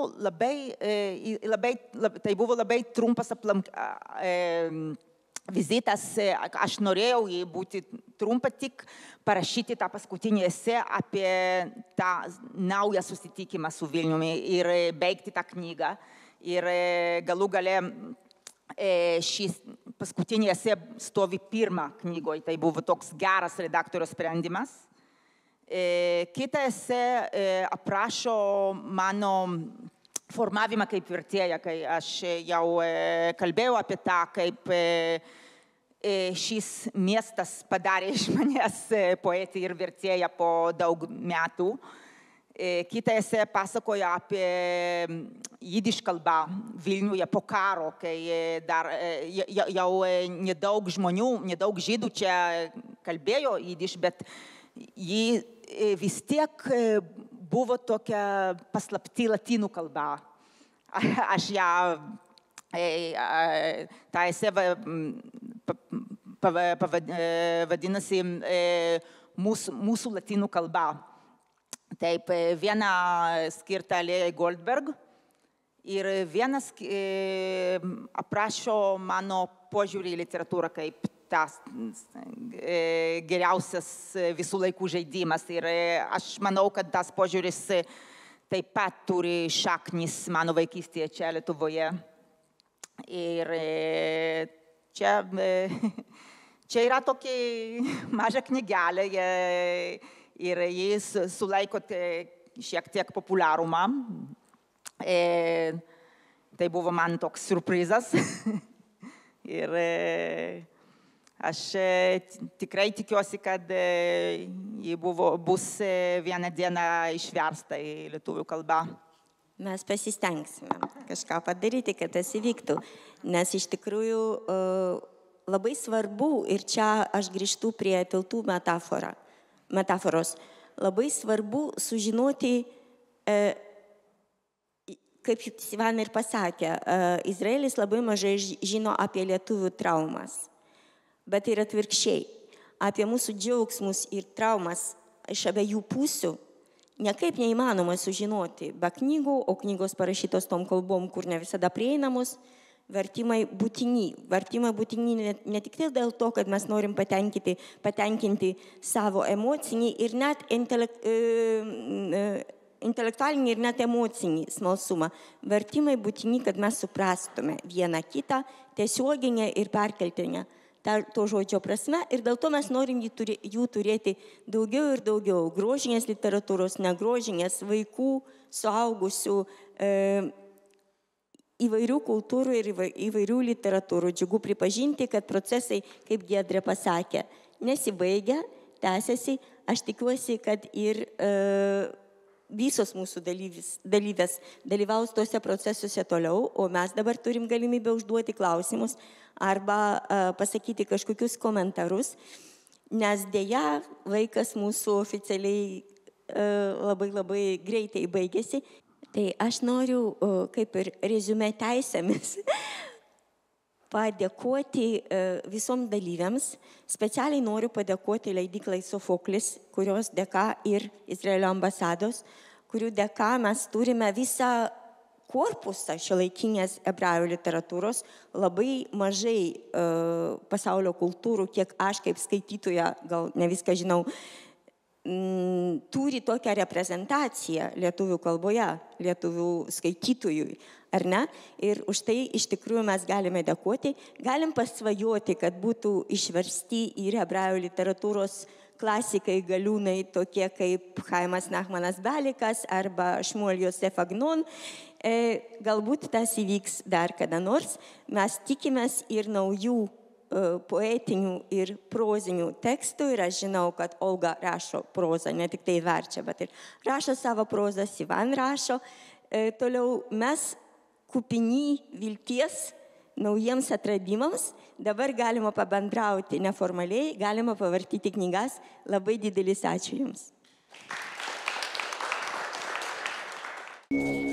tai buvo labai trumpas vizitas. Aš norėjau būti trumpa, tik parašyti tą paskutinį esė apie tą naują susitikimą su Vilniumi ir baigti tą knygą. Ir galų gale šis paskutinį esė stovi pirmą knygoje. Tai buvo toks geras redaktoriaus sprendimas. Kita esė aprašo mano formavimą kaip vertėja, kai aš jau kalbėjau apie tą, kaip šis miestas padarė iš manęs poetį ir vertėją po daug metų. Kita esė pasakoja apie jidiš kalbą Vilniuje po karo, kai dar jau nedaug žmonių, nedaug žydų čia kalbėjo jidiš, bet ji vis tiek buvo tokia paslapti latinų kalba. Aš ją, tą esė vadinasi mūsų latinų kalba. Taip, viena skirta Lėjai Goldberg ir vienas aprašo mano požiūrį į literatūrą kaip tas geriausias visų laikų žaidimas. Ir aš manau, kad tas požiūris taip pat turi šaknis mano vaikystėje čia Lietuvoje. Ir čia yra tokia maža knygelė ir jis sulaiko šiek tiek populiarumą. Tai buvo man toks surprizas. Ir aš tikrai tikiuosi, kad ji bus vieną dieną išversta į lietuvių kalbą. Mes pasistengsime kažką padaryti, kad tas įvyktų. Nes iš tikrųjų labai svarbu, ir čia aš grįžtu prie tiltų metaforos, labai svarbu sužinoti, kaip Sivan ir pasakė, Izraelis labai mažai žino apie lietuvių traumas. Bet ir atvirkščiai, apie mūsų džiaugsmus ir traumas iš abiejų pusių niekaip neįmanoma sužinoti be knygų, o knygos parašytos tom kalbom, kur ne visada prieinamos, vertimai būtini. Vertimai būtini ne tik dėl to, kad mes norim patenkinti savo emocinį ir net intelektualinį ir net emocinį smalsumą. Vertimai būtini, kad mes suprastume vieną kitą, tiesioginę ir perkeltinę to žodžio prasme ir dėl to mes norim jų turėti daugiau ir daugiau. Grožinės literatūros, negrožinės, vaikų, suaugusių, įvairių kultūrų ir įvairių literatūrų. Džiugu pripažinti, kad procesai, kaip Giedrė pasakė, nesibaigia, tęsiasi. Aš tikiuosi, kad ir visos mūsų dalyvės dalyvaus tose procesuose toliau, o mes dabar turim galimybę užduoti klausimus arba pasakyti kažkokius komentarus, nes dėja laikas mūsų oficialiai labai greitai baigėsi. Tai aš noriu, kaip ir reziumė teisėmis, padėkoti visom dalyviams. Specialiai noriu padėkoti leidyklai Sofoklis, kurios dėka ir Izraelio ambasados, kurių dėka mes turime visą korpusą šiuolaikinės hebrajų literatūros, labai mažai pasaulio kultūrų, kiek aš kaip skaitytoja, gal ne viską žinau, turi tokią reprezentaciją lietuvių kalboje, lietuvių skaitytojui, ar ne? Ir už tai iš tikrųjų mes galime dėkoti. Galim pasvajoti, kad būtų išversti į hebrajų literatūros klasikai galiūnai, tokie kaip Chaimas Nachmanas Belikas arba Šmuel Josef Agnon. Galbūt tas įvyks dar kada nors. Mes tikimės ir naujų poetinių ir prozinių tekstų ir aš žinau, kad Olga rašo prozą, ne tik tai verčia, bet ir rašo savo prozą, Sivan rašo. Toliau mes kupini vilties naujiems atradimams, dabar galima pabendrauti neformaliai, galima pavartyti knygas. Labai didelis ačiū Jums.